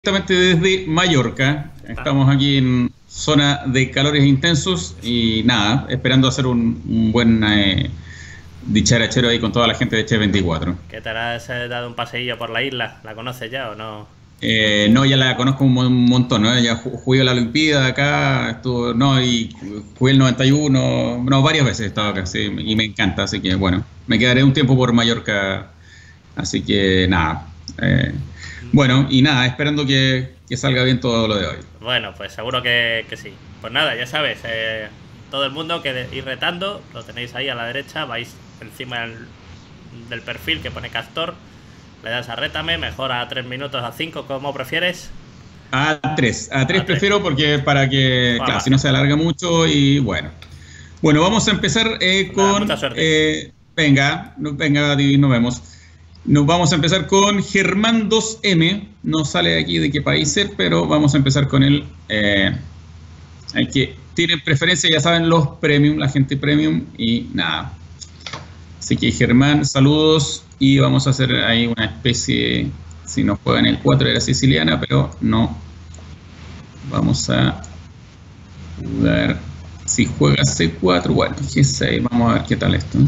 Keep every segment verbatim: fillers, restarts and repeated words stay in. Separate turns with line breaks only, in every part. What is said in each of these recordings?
Directamente desde Mallorca. Estamos aquí en zona de calores intensos y nada, esperando hacer un, un buen eh, dicharachero ahí con toda la gente de Chef veinticuatro.
¿Qué tal? ¿Has eh, dado un paseillo por la isla? ¿La conoces ya o no?
Eh, no, ya la conozco un, un montón, ¿no? Ya ju- jugué la Olimpiada acá, estuvo, no, y jugué el noventa y uno, no, varias veces he estado acá, sí, y me encanta, así que bueno, me quedaré un tiempo por Mallorca, así que nada. Eh, bueno, y nada, esperando que, que salga bien todo lo de hoy.
Bueno, pues seguro que, que sí. Pues nada, ya sabes, eh, todo el mundo que de- ir retando, lo tenéis ahí a la derecha, vais encima del, del perfil que pone Castor, le das a rétame, mejora a tres minutos a cinco, como prefieres.
A tres, a tres
A tres.
prefiero porque para que,
Va,
claro,
va.
si no se alarga mucho y bueno. Bueno, vamos a empezar eh,
Nada,
con...
mucha suerte.
eh, venga, no- venga, Divi, nos vemos. Nos vamos a empezar con Germán dos M. No sale de aquí de qué país es, pero vamos a empezar con él. Eh, hay que tienen preferencia, ya saben, los premium, la gente premium y nada. Así que Germán, saludos y vamos a hacer ahí una especie, si nos juegan el cuatro era siciliana, pero no. Vamos a jugar, si juega C cuatro, bueno, G seis, vamos a ver qué tal esto.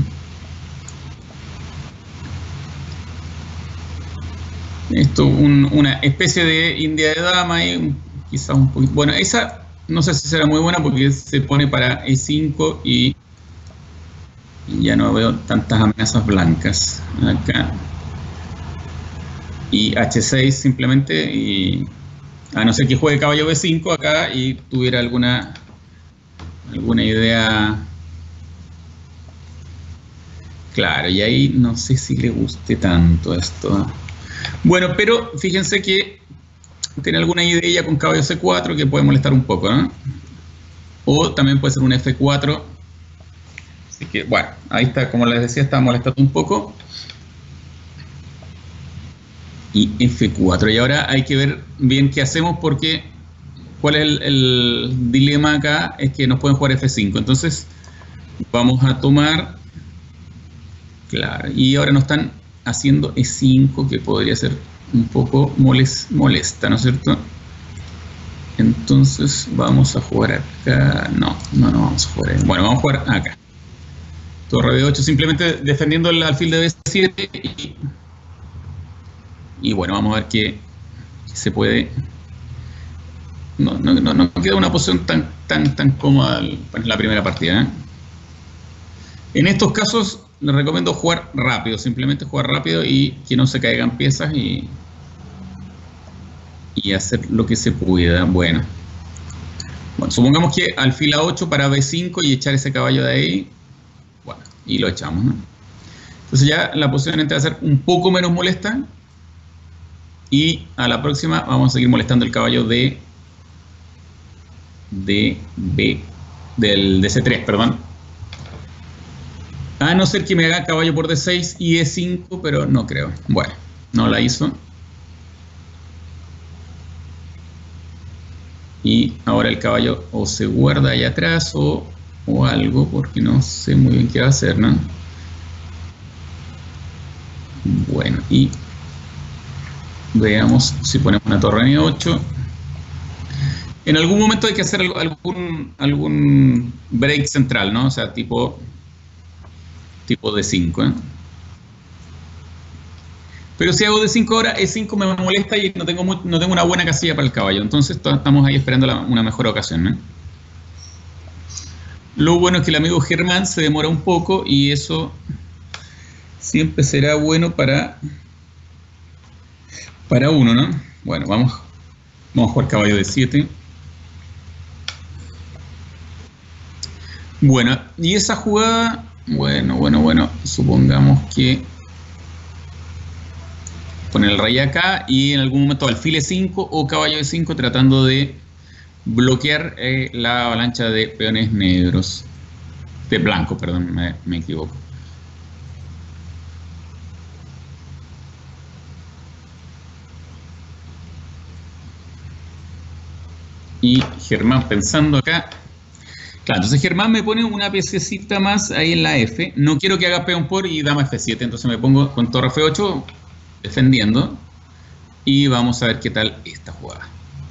Esto, un, una especie de India de dama y un- quizás un poquito. Bueno, esa no sé si será muy buena porque se pone para E cinco y, y ya no veo tantas amenazas blancas acá. Y H seis simplemente, y a no ser que juegue caballo B cinco acá y tuviera alguna alguna idea. Claro, y ahí no sé si le guste tanto esto. Bueno, pero fíjense que tiene alguna idea con caballo C cuatro que puede molestar un poco, ¿no? O también puede ser un F cuatro. Así que, bueno, ahí está, como les decía, está molestando un poco. Y F cuatro. Y ahora hay que ver bien qué hacemos porque cuál es el, el dilema acá, es que nos pueden jugar F cinco. Entonces, vamos a tomar... Claro, y ahora nos están haciendo E cinco, que podría ser un poco moles, molesta, ¿no es cierto? Entonces vamos a jugar acá. No, no, no vamos a jugar ahí. Bueno, vamos a jugar acá. Torre B ocho, simplemente defendiendo el alfil de B siete. Y, y bueno, vamos a ver qué, qué se puede. No, no, no, no queda una posición tan, tan, tan cómoda en la primera partida, ¿eh? En estos casos les recomiendo jugar rápido, simplemente jugar rápido y que no se caigan piezas y, y hacer lo que se pueda. Bueno, bueno, supongamos que alfil A ocho para B cinco y echar ese caballo de ahí. Bueno, y lo echamos, ¿no? Entonces ya la posición entra a ser un poco menos molesta y a la próxima vamos a seguir molestando el caballo de, de B, del de C tres, perdón. A no ser que me haga caballo por D seis y E cinco, pero no creo. Bueno, no la hizo. Y ahora el caballo o se guarda ahí atrás o, o algo, porque no sé muy bien qué va a hacer, ¿no? Bueno, y veamos si ponemos una torre en E ocho. En algún momento hay que hacer algún, algún break central, ¿no? O sea, tipo... tipo D cinco, ¿eh? Pero si hago D cinco ahora, E cinco me molesta y no tengo, muy, no tengo una buena casilla para el caballo. Entonces estamos ahí esperando la, una mejor ocasión, ¿eh? Lo bueno es que el amigo Germán se demora un poco y eso siempre será bueno para, para uno, ¿no? Bueno, vamos, vamos a jugar caballo D siete. Bueno, y esa jugada... Bueno, bueno, bueno, supongamos que poner el rey acá y en algún momento alfil E cinco o caballo E cinco tratando de bloquear eh, la avalancha de peones negros, de blanco, perdón, me, me equivoco. Y Germán pensando acá. Claro, entonces Germán me pone una piececita más ahí en la F. No quiero que haga peón por y dama F siete, entonces me pongo con torre F ocho defendiendo. Y vamos a ver qué tal esta jugada.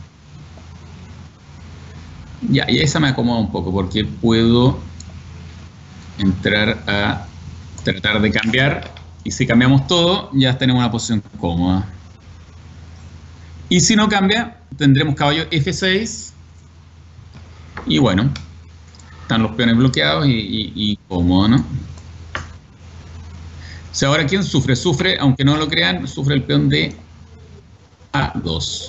Ya, y esa me acomoda un poco porque puedo entrar a tratar de cambiar. Y si cambiamos todo, ya tenemos una posición cómoda. Y si no cambia, tendremos caballo F seis. Y bueno, están los peones bloqueados y, y, y cómodo, ¿no? O sea, ahora ¿quién sufre? Sufre, aunque no lo crean, sufre el peón de A dos.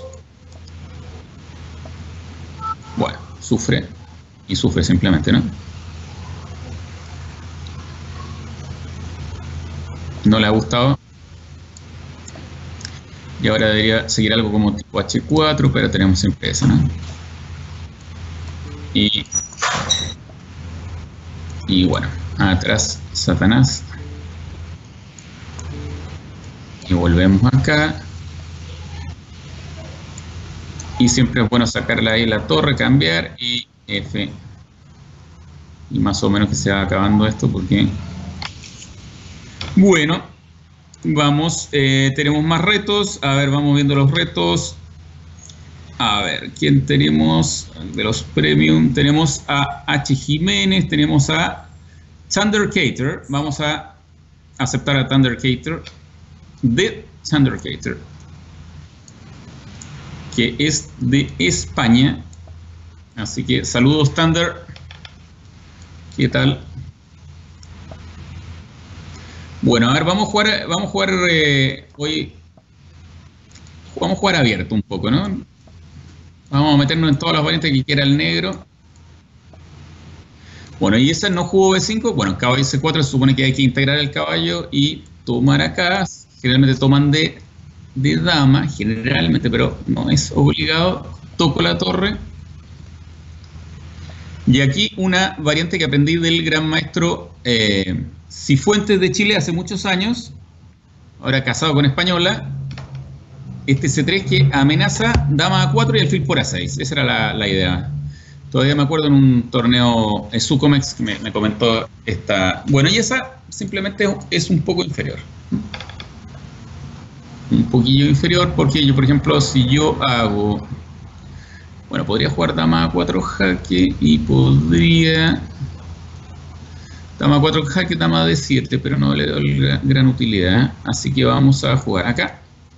Bueno, sufre y sufre simplemente, ¿no? No le ha gustado. Y ahora debería seguir algo como tipo H cuatro, pero tenemos siempre eso, ¿no? Y, y bueno, atrás Satanás. Y volvemos acá. Y siempre es bueno sacarle ahí la torre, cambiar y F. Y más o menos que se va acabando esto porque... Bueno, vamos, eh, tenemos más retos. A ver, vamos viendo los retos. A ver, ¿quién tenemos? De los premium, tenemos a H. Jiménez, tenemos a Thunder Cater. Vamos a aceptar a Thunder Cater, de Thunder Cater, que es de España. Así que saludos, Thunder. ¿Qué tal? Bueno, a ver, vamos a jugar, vamos a jugar eh, hoy. Vamos a jugar abierto un poco, ¿no? Vamos a meternos en todas las variantes que quiera el negro. Bueno, y esa no jugó B cinco. Bueno, caballo C cuatro se supone que hay que integrar el caballo y tomar acá. Generalmente toman de, de dama, generalmente, pero no es obligado. Toco la torre. Y aquí una variante que aprendí del gran maestro eh, Cifuentes de Chile hace muchos años, ahora casado con española. Este C tres que amenaza dama A cuatro y alfil por A seis. Esa era la, la idea. Todavía me acuerdo en un torneo eh, Sucomex que me, me comentó esta. Bueno, y esa simplemente es un poco inferior. Un poquillo inferior porque yo, por ejemplo, si yo hago... Bueno, podría jugar dama A cuatro jaque y podría... Dama A cuatro jaque, dama D siete, pero no le doy gran, gran utilidad. Así que vamos a jugar acá.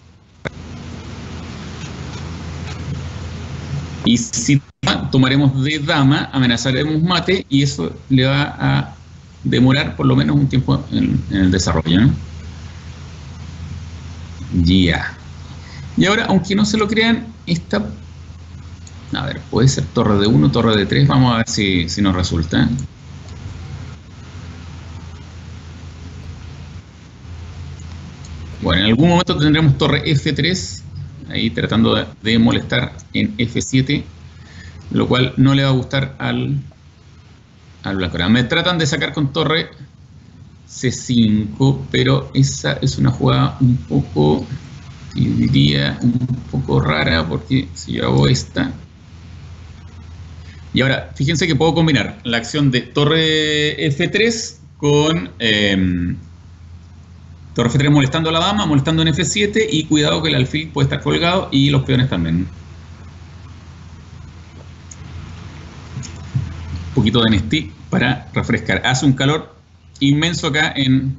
Y si tomaremos de dama, amenazaremos mate y eso le va a demorar por lo menos un tiempo en, en el desarrollo, ¿no? Ya. Yeah. Y ahora, aunque no se lo crean, esta... A ver, puede ser torre de uno, torre de tres. Vamos a ver si, si nos resulta. Bueno, en algún momento tendremos torre F tres. Ahí tratando de, de molestar en F siete. Lo cual no le va a gustar al, al blanco. Me tratan de sacar con torre C cinco. Pero esa es una jugada un poco... diría un poco rara. Porque si yo hago esta... Y ahora, fíjense que puedo combinar la acción de torre F tres con eh, torre F tres molestando a la dama, molestando en F siete y cuidado que el alfil puede estar colgado y los peones también. Un poquito de Nestí para refrescar. Hace un calor inmenso acá en,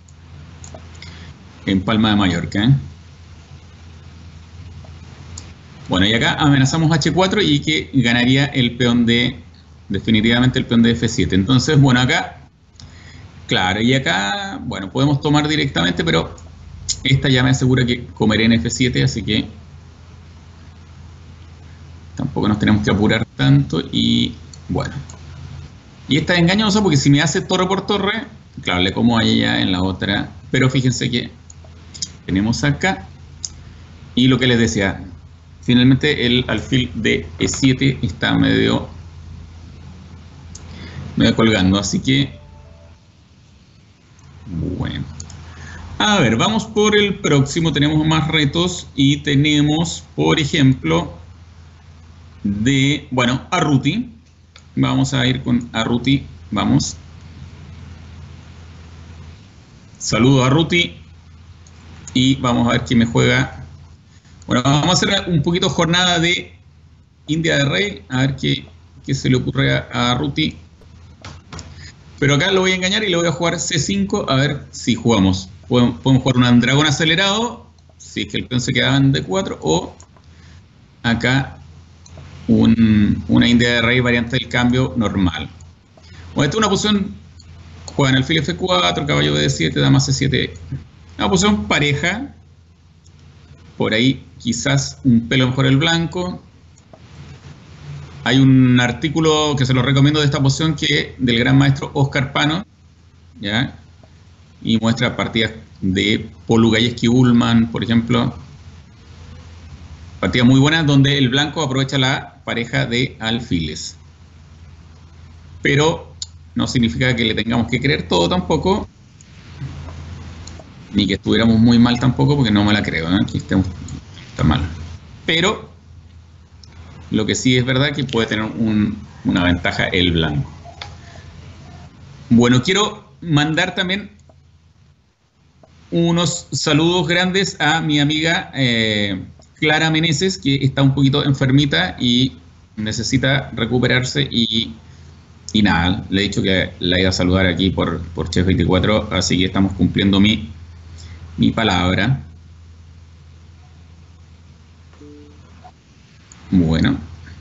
en Palma de Mallorca, ¿eh? Bueno, y acá amenazamos H cuatro y que ganaría el peón de, definitivamente el peón de F siete. Entonces, bueno, acá, claro, y acá, bueno, podemos tomar directamente, pero esta ya me asegura que comeré en F siete, así que tampoco nos tenemos que apurar tanto y, bueno. Y esta es engañosa porque si me hace torre por torre, claro, le como a ella en la otra, pero fíjense que tenemos acá, y lo que les decía... Finalmente el alfil de E siete está medio, medio colgando, así que bueno. A ver, vamos por el próximo, tenemos más retos y tenemos, por ejemplo, de, bueno, Arruti. Vamos a ir con Arruti, vamos. Saludo a Arruti y vamos a ver quién me juega. Bueno, vamos a hacer un poquito jornada de India de Rey, a ver qué, qué se le ocurre a, a Ruti. Pero acá lo voy a engañar y le voy a jugar ce cinco, a ver si jugamos. Podemos, podemos jugar un dragón acelerado, si es que el peón se quedaba en de cuatro, o acá un, una India de Rey variante del cambio normal. Bueno, esta es una posición, juegan alfil efe cuatro, caballo be siete, dama ce siete. Una posición pareja. Por ahí quizás un pelo mejor el blanco. Hay un artículo que se lo recomiendo de esta posición que del gran maestro Oscar Pano, ¿ya? Y muestra partidas de Polugayeski-Ullman, por ejemplo. Partidas muy buenas donde el blanco aprovecha la pareja de alfiles. Pero no significa que le tengamos que creer todo tampoco. Ni que estuviéramos muy mal tampoco, porque no me la creo, ¿eh? Que estemos, está mal. Pero lo que sí es verdad que puede tener un, una ventaja el blanco. Bueno, quiero mandar también unos saludos grandes a mi amiga eh, Clara Meneses, que está un poquito enfermita y necesita recuperarse y, y nada, le he dicho que la iba a saludar aquí por, por Chef veinticuatro, así que estamos cumpliendo mi, mi palabra. Bueno,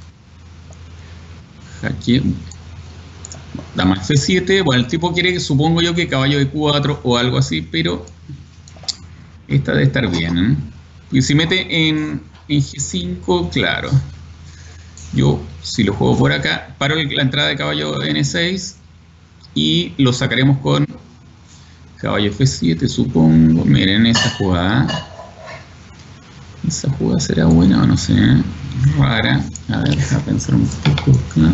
jaque, dama efe siete, bueno, el tipo quiere, supongo yo, que caballo de cuatro o algo así, pero esta debe estar bien, ¿eh? Y si mete en, en ge cinco, claro, yo si lo juego por acá, paro la entrada de caballo ene seis y lo sacaremos con caballo efe siete, supongo. Miren esa jugada. Esa jugada será buena o no sé, ¿eh? Rara. A ver, a pensar un poco acá.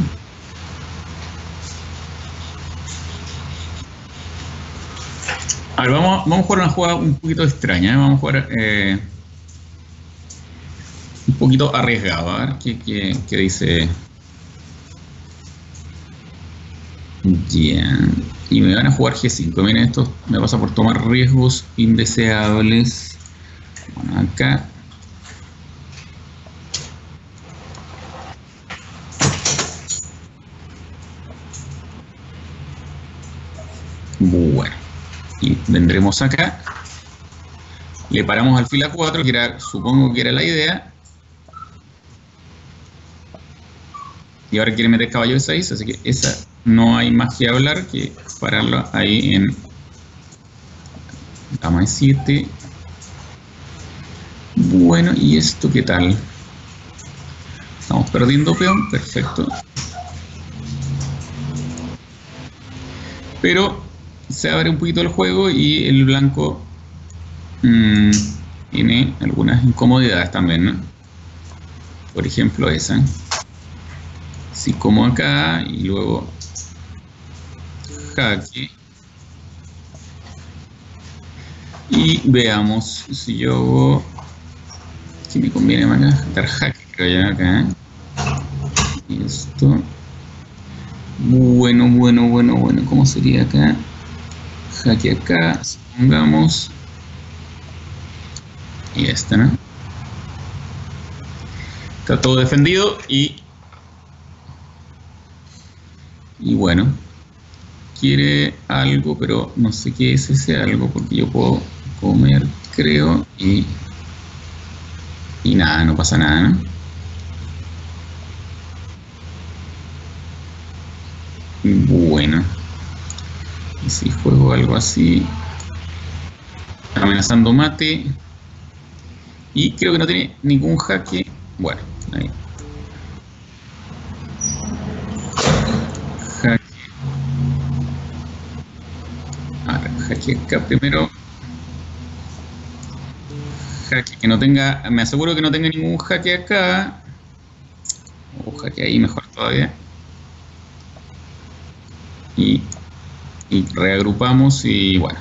A ver, vamos, vamos a jugar una jugada un poquito extraña, ¿eh? Vamos a jugar eh, un poquito arriesgado. A ver qué, qué, qué dice. Ya. Y me van a jugar ge cinco. Miren, esto me pasa por tomar riesgos indeseables. Bueno, acá. Bueno, y vendremos acá, le paramos alfil a cuatro, que era, supongo que era la idea, y ahora quiere meter caballo de seis, así que esa no hay más que hablar que pararlo ahí en dama de siete. Bueno, ¿y esto qué tal? Estamos perdiendo peón, perfecto, pero se abre un poquito el juego y el blanco mmm, tiene algunas incomodidades también, ¿no? Por ejemplo esa. Si como acá y luego jaque. Y veamos si yo hago, que me conviene más dar jaque, creo ya acá, ¿eh? Y esto. Bueno, bueno, bueno, bueno. ¿Cómo sería acá? Jaque acá, supongamos. Y esta, ¿no? Está todo defendido y... Y bueno. Quiere algo, pero no sé qué es ese algo, porque yo puedo comer, creo, y... Y nada, no pasa nada, ¿no? Bueno. Y si juego algo así, amenazando mate, y creo que no tiene ningún jaque. Bueno, ahí. Jaque. Ahora, jaque acá primero. Jaque que no tenga, me aseguro que no tenga ningún jaque acá. O jaque ahí, mejor todavía. Y y reagrupamos y bueno,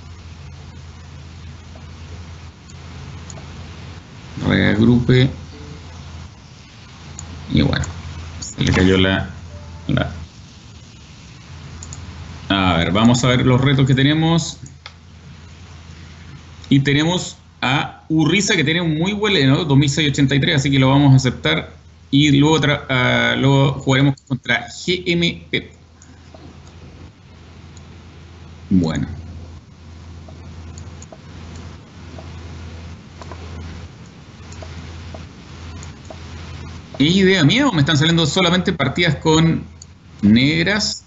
reagrupe y bueno, se le cayó la, la a ver, vamos a ver los retos que tenemos y tenemos a Urriza, que tiene un muy buen, ¿no? dos mil seiscientos ochenta y tres, así que lo vamos a aceptar. Y luego, uh, luego jugaremos contra G M P. Bueno. ¿Es idea mía o me están saliendo solamente partidas con negras?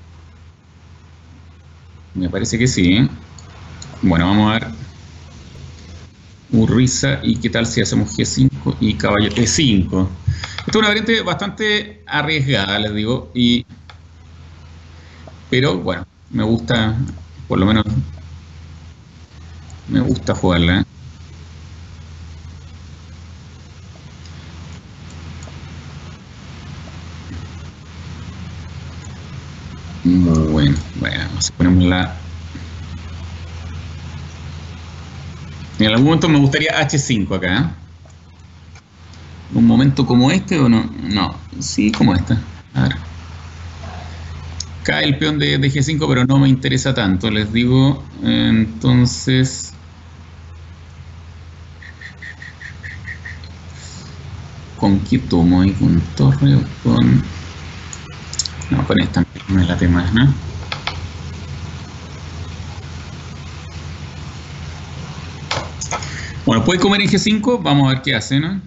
Me parece que sí, ¿eh? Bueno, vamos a ver. Urriza, y qué tal si hacemos G cinco y caballo E cinco. Esta es una variante bastante arriesgada, les digo, y pero bueno, me gusta, por lo menos me gusta jugarla, ¿eh? Muy bueno. Bueno, vamos a ponemos la... En algún momento me gustaría H cinco acá, ¿eh? Un momento como este o no. No, sí, como este. A ver. Cae el peón de, de G cinco, pero no me interesa tanto, les digo. Entonces... ¿Con qué tomo ahí? ¿Con torre o con...? No, con esta me late más, ¿no? Bueno, puede comer en G cinco, vamos a ver qué hace, ¿no?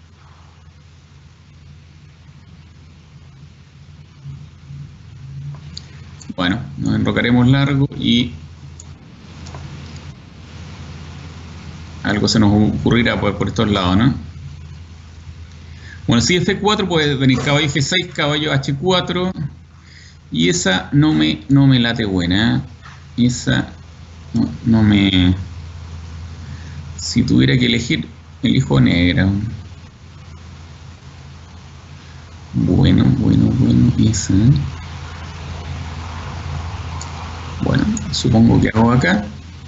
Bueno, nos enrocaremos largo y algo se nos ocurrirá por, por estos lados, ¿no? Bueno, si F cuatro puede venir caballo G seis, caballo H cuatro. Y esa no me, no me late buena, ¿eh? Esa no, no me... Si tuviera que elegir, elijo negra. Bueno, bueno, bueno, esa. Bueno, supongo que hago acá.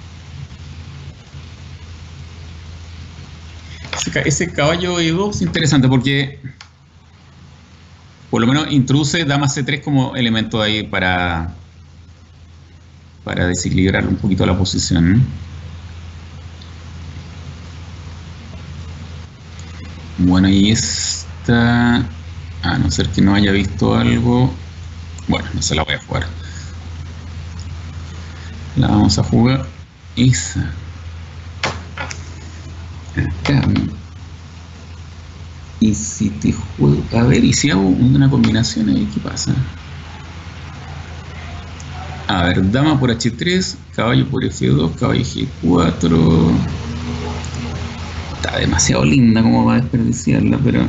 Ese, ese caballo E dos es interesante porque por lo menos introduce dama C tres como elemento ahí para, para desequilibrar un poquito la posición, ¿eh? Bueno, y esta, a no ser que no haya visto algo, bueno, no se la voy a jugar. La vamos a jugar esa. Acá. Y si te juego, a ver, y si hago una combinación ahí, ¿qué pasa? A ver, dama por H tres, caballo por F dos, caballo G cuatro. Está demasiado linda como para desperdiciarla, pero...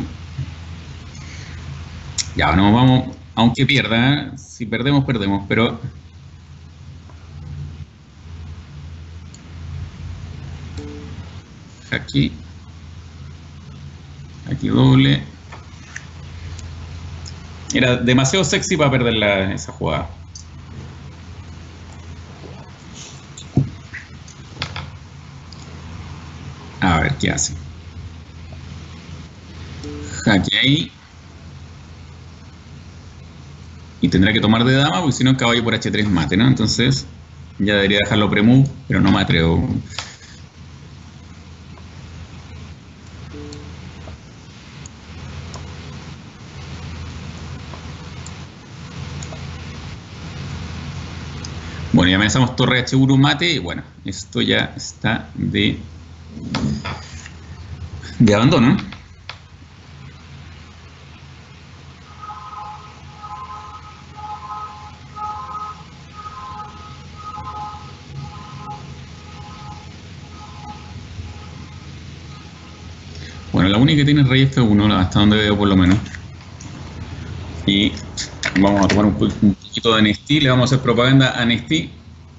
Ya, nos vamos, aunque pierda, ¿eh? Si perdemos, perdemos, pero... Aquí. Aquí doble. Era demasiado sexy para perder la, esa jugada. A ver qué hace. Jaque ahí. Y tendrá que tomar de dama, porque si no, caballo por H tres mate, ¿no? Entonces, ya debería dejarlo pre-move, pero no me atrevo. Bueno, ya amenazamos torre H uno mate y bueno, esto ya está de, de abandono. Bueno, la única que tiene es rey F uno, hasta donde veo por lo menos. Y vamos a tomar un, un poquito de Nestí, le vamos a hacer propaganda a Nestí.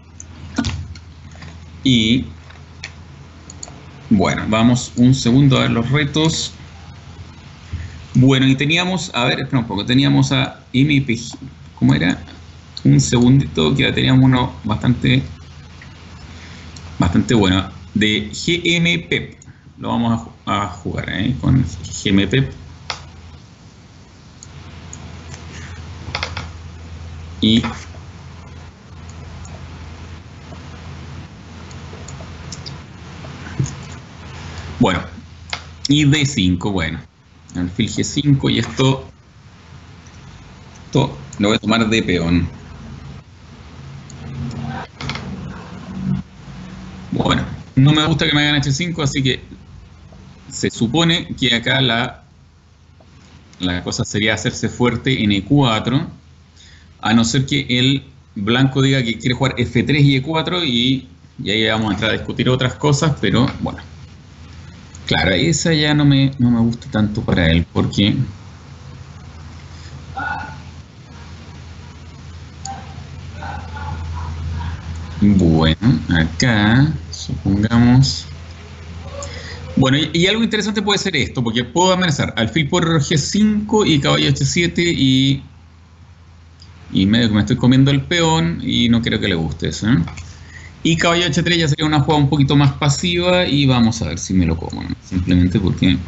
Y bueno, vamos un segundo a ver los retos. Bueno, y teníamos, a ver, espera un poco, teníamos a M P G, ¿cómo era? Un segundito, que ya teníamos uno bastante, bastante bueno, de G M P. Lo vamos a, a jugar ¿eh? con G M P. Y Y D cinco, bueno. Alfil G cinco y esto, esto lo voy a tomar de peón. Bueno, no me gusta que me hagan H cinco, así que se supone que acá la, la cosa sería hacerse fuerte en E cuatro, a no ser que el blanco diga que quiere jugar F tres y E cuatro, y, y ahí vamos a entrar a discutir otras cosas, pero bueno. Claro, esa ya no me, no me gusta tanto para él, porque... Bueno, acá, supongamos... Bueno, y, y algo interesante puede ser esto, porque puedo amenazar alfil por G cinco y caballo H siete y... Y medio que me estoy comiendo el peón y no creo que le guste eso, ¿eh? Y caballo H tres ya sería una jugada un poquito más pasiva y vamos a ver si me lo como, ¿no? Simplemente porque...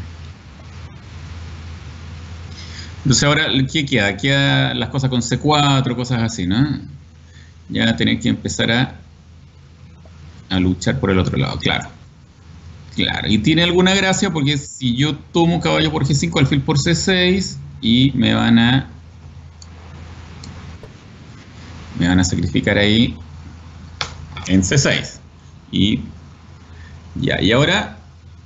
Entonces ahora, ¿qué queda? Queda las cosas con C cuatro, cosas así, ¿no? Ya tener que empezar a, a luchar por el otro lado, claro. Claro, y tiene alguna gracia porque si yo tomo caballo por G cinco, alfil por C seis y me van a... Me van a sacrificar ahí en C seis. Y ya, y ahora,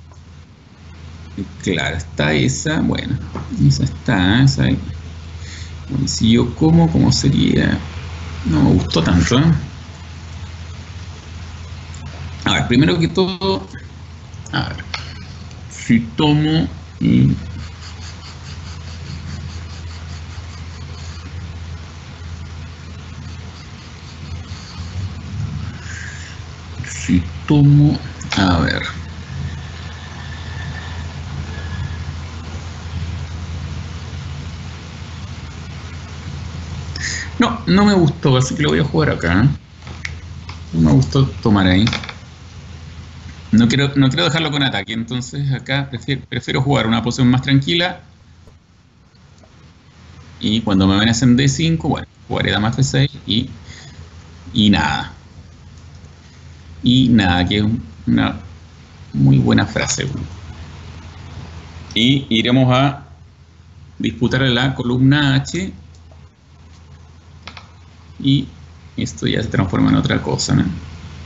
claro, está esa, bueno, esa está, esa. Y si yo como, ¿cómo sería? No me gustó tanto, ¿eh? A ver, primero que todo, a ver, si tomo y... Si tomo, a ver, no, no me gustó, así que lo voy a jugar acá, ¿eh? No me gustó tomar ahí. No quiero, no quiero dejarlo con ataque, entonces acá prefiero, prefiero jugar una posición más tranquila. Y cuando me amenacen D cinco, bueno, jugaré dama F seis y, y nada. Y nada, que es una muy buena frase. Y iremos a disputar la columna H. Y esto ya se transforma en otra cosa, ¿no?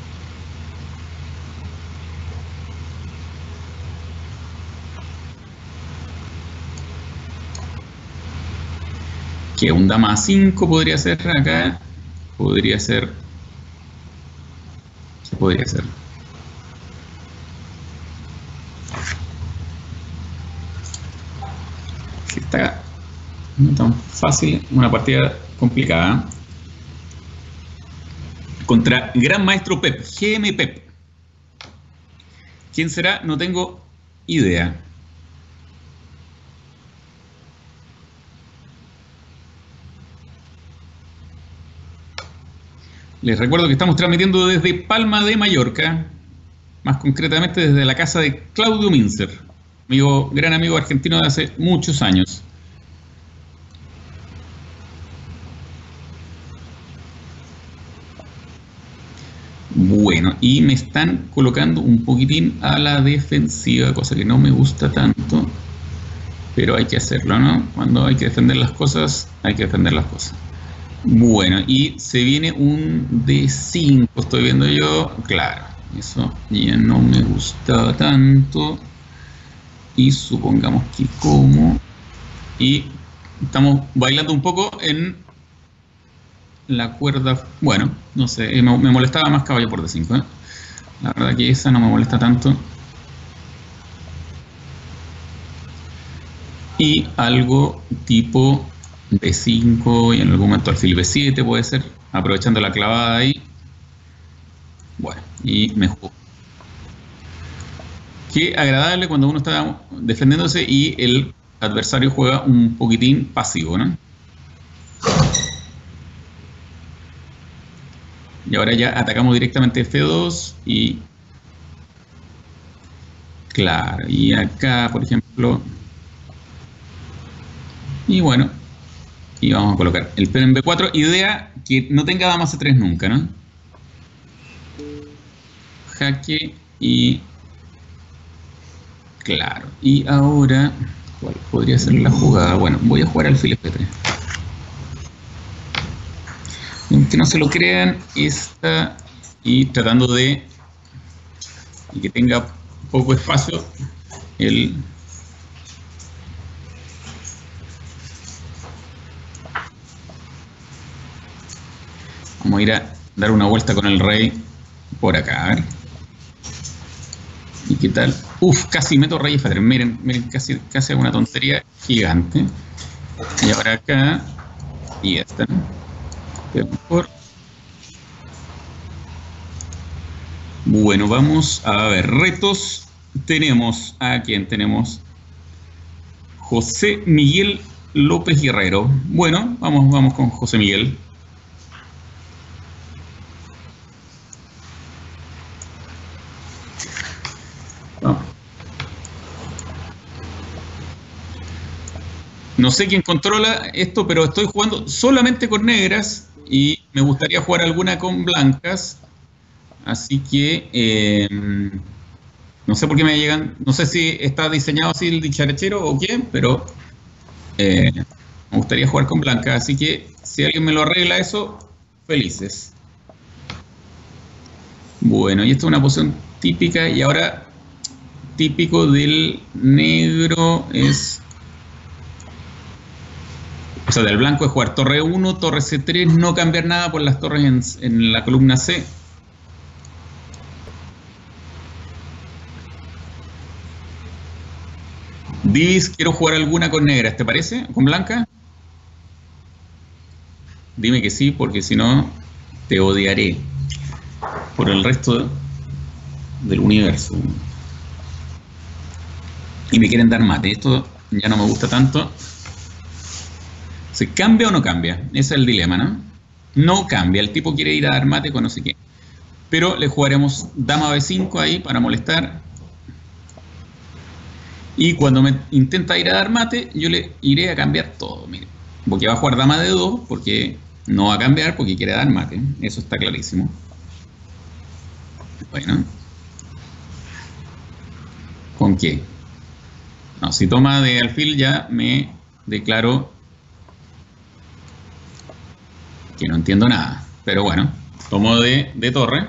Que un dama A cinco podría ser acá. Podría ser... ¿Qué podría ser? Que está no tan fácil. Una partida complicada. Contra Gran Maestro Pep. G M Pep. ¿Quién será? No tengo idea. Les recuerdo que estamos transmitiendo desde Palma de Mallorca, más concretamente desde la casa de Claudio Mincer, amigo, gran amigo argentino de hace muchos años. Bueno, y me están colocando un poquitín a la defensiva, cosa que no me gusta tanto, pero hay que hacerlo, ¿no? Cuando hay que defender las cosas, hay que defender las cosas. Bueno, y se viene un D cinco, estoy viendo yo, claro, eso ya no me gustaba tanto. Y supongamos que como, y estamos bailando un poco en la cuerda, bueno, no sé, me, me molestaba más caballo por D cinco, ¿eh? La verdad que esa no me molesta tanto. Y algo tipo B cinco y en algún momento alfil B siete puede ser, aprovechando la clavada ahí. Bueno, y me juego. Qué agradable cuando uno está defendiéndose y el adversario juega un poquitín pasivo, ¿no? Y ahora ya atacamos directamente F dos y... Claro, y acá, por ejemplo... Y bueno... Y vamos a colocar el peón en B cuatro. Idea que no tenga dama C tres nunca, ¿no? Jaque y... Claro. Y ahora, ¿cuál podría ser la jugada? Bueno, voy a jugar alfil F tres. Aunque no se lo crean, esta, y tratando de y que tenga poco espacio el vamos a ir a dar una vuelta con el rey por acá, a ver. ¿Y qué tal? Uf, casi meto rey F tres. Miren, miren, casi, casi una tontería gigante. Y ahora acá. Y esta. Mejor. Bueno, vamos a ver. Retos. Tenemos a quién tenemos. José Miguel López Guerrero. Bueno, vamos, vamos con José Miguel. Vamos. No sé quién controla esto, pero estoy jugando solamente con negras y me gustaría jugar alguna con blancas. Así que eh, no sé por qué me llegan, no sé si está diseñado así el dicharachero o qué, pero eh, me gustaría jugar con blancas. Así que si alguien me lo arregla eso, felices. Bueno, y esta es una posición típica y ahora típico del negro es... O sea, del blanco es jugar torre uno, torre C tres, no cambiar nada por las torres en, en la columna C. Divis, quiero jugar alguna con negras, ¿te parece? ¿Con blanca? Dime que sí, porque si no, te odiaré por el resto del universo. Y me quieren dar mate, esto ya no me gusta tanto. ¿Se cambia o no cambia? Ese es el dilema, ¿no? No cambia, el tipo quiere ir a dar mate con no sé qué. Pero le jugaremos dama B cinco ahí para molestar. Y cuando me intenta ir a dar mate, yo le iré a cambiar todo, mire. Porque va a jugar dama D dos, porque no va a cambiar, porque quiere dar mate. Eso está clarísimo. Bueno. ¿Con qué? No, si toma de alfil ya me declaro que no entiendo nada. Pero bueno, tomo de, de torre.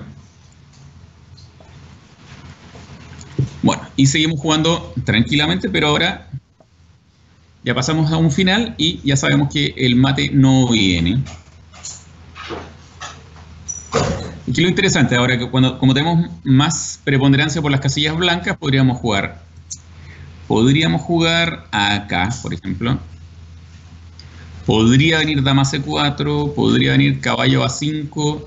Bueno, y seguimos jugando tranquilamente, pero ahora ya pasamos a un final y ya sabemos que el mate no viene. Y que lo interesante ahora que cuando como tenemos más preponderancia por las casillas blancas, podríamos jugar. Podríamos jugar acá, por ejemplo. Podría venir dama C cuatro, podría venir caballo A cinco.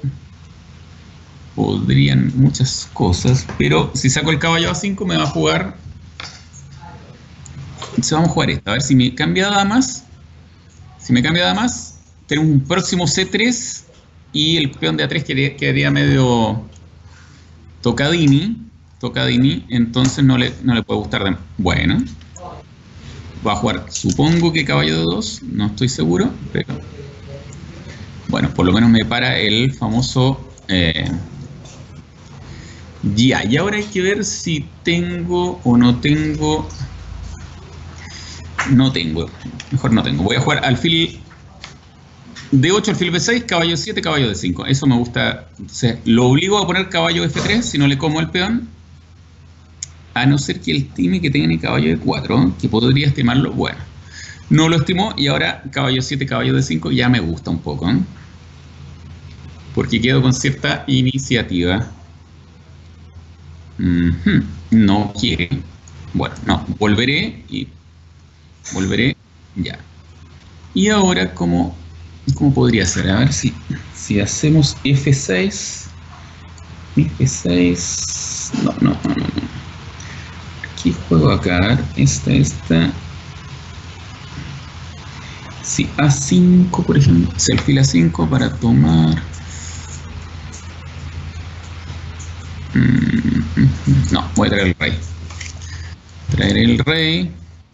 Podrían muchas cosas, pero si saco el caballo A cinco me va a jugar... Entonces vamos a jugar esta, a ver si me cambia damas. Si me cambia damas, tenemos un próximo C tres y el peón de A tres quedaría, quedaría medio tocadini, tocadini, entonces no le, no le puede gustar de... Bueno, va a jugar, supongo que caballo de dos, no estoy seguro, pero... Bueno, por lo menos me para el famoso... Eh, Ya, y ahora hay que ver si tengo o no tengo. No tengo, mejor no tengo. Voy a jugar alfil D ocho, alfil B seis, caballo siete, caballo D cinco. Eso me gusta. Entonces, lo obligo a poner caballo F tres, si no le como el peón. A no ser que él estime que tenga el caballo D cuatro, que podría estimarlo. Bueno, no lo estimó y ahora caballo siete, caballo D cinco ya me gusta un poco, ¿eh? Porque quedo con cierta iniciativa. Uh-huh. No quiere. Bueno, no, volveré y volveré ya. Y ahora, ¿cómo, cómo podría ser? A ver si, si hacemos F seis. F seis. No, no, no, no. Aquí juego acá. Esta, esta. Si A cinco, por ejemplo. Se alfil A cinco para tomar. No, voy a traer el rey. Traer el rey.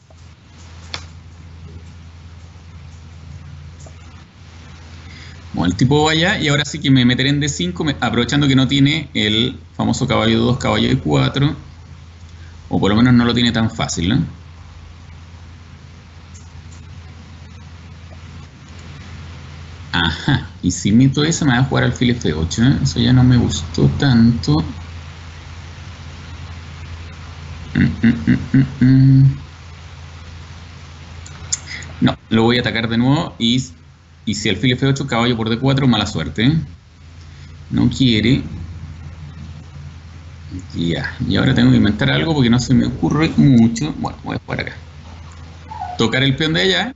Bueno, el tipo va allá y ahora sí que me meteré en D cinco, aprovechando que no tiene el famoso caballo dos, caballo D cuatro. O por lo menos no lo tiene tan fácil, ¿no? Ajá, y si meto esa me va a jugar alfil efe ocho, ¿eh? Eso ya no me gustó tanto. Mm, mm, mm, mm, mm. No, lo voy a atacar de nuevo y, y si alfil efe ocho, caballo por de cuatro, mala suerte, ¿eh? No quiere. Ya, y ahora tengo que inventar algo porque no se me ocurre mucho. Bueno, voy a jugar acá. Tocar el peón de allá.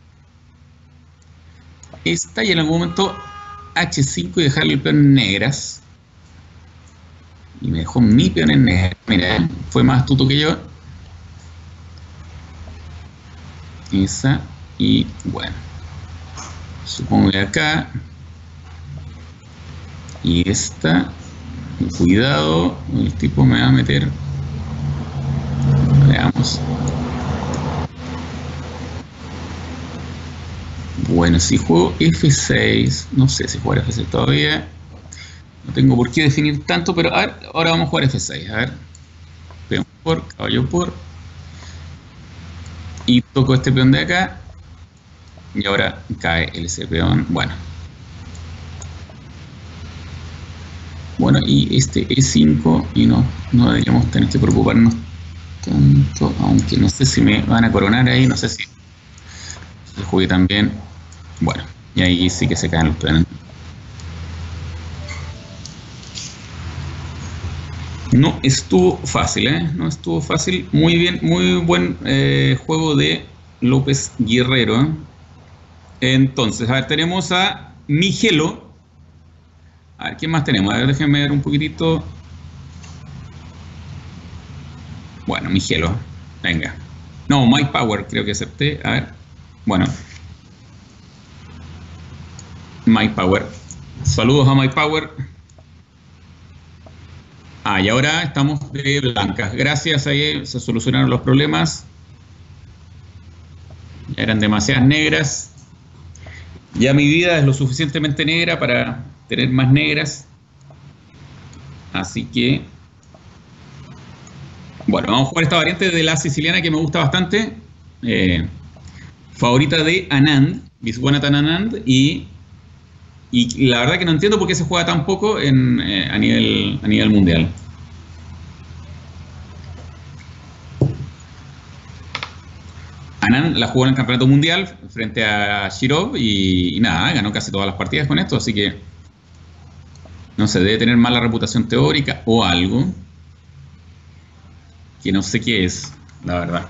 Esta y en algún momento hache cinco y dejarle el peón en negras. Y me dejó mi peón en negras. Mira, fue más astuto que yo. Esa. Y bueno. Supongo que acá. Y esta. Cuidado. El tipo me va a meter. Veamos. Bueno, si juego efe seis, no sé si jugar efe seis todavía. No tengo por qué definir tanto, pero a ver, ahora vamos a jugar efe seis. A ver. Peón por, caballo por. Y toco este peón de acá. Y ahora cae el ese peón. Bueno. Bueno, y este e cinco. Y no, no deberíamos tener que preocuparnos tanto. Aunque no sé si me van a coronar ahí. No sé si el jugué también. Bueno, y ahí sí que se caen los peones. No estuvo fácil, ¿eh? No estuvo fácil. Muy bien, muy buen eh, juego de López Guerrero. Entonces, a ver, tenemos a Migelo. A ver, ¿quién más tenemos? A ver, déjenme ver un poquitito. Bueno, Migelo. Venga. No, Mike Power creo que acepté. A ver. Bueno. Mike Power. Saludos a Mike Power. Ah, y ahora estamos de blancas. Gracias, ahí se solucionaron los problemas. Ya eran demasiadas negras. Ya mi vida es lo suficientemente negra para tener más negras. Así que... Bueno, vamos a jugar esta variante de la siciliana que me gusta bastante. Eh, favorita de Anand, Viswanathan Anand. Y... Y la verdad que no entiendo por qué se juega tan poco en, eh, a, nivel, a nivel mundial. Anand la jugó en el campeonato mundial frente a Shirov y, y nada, ganó casi todas las partidas con esto, así que no sé, debe tener mala reputación teórica o algo que no sé qué es, la verdad.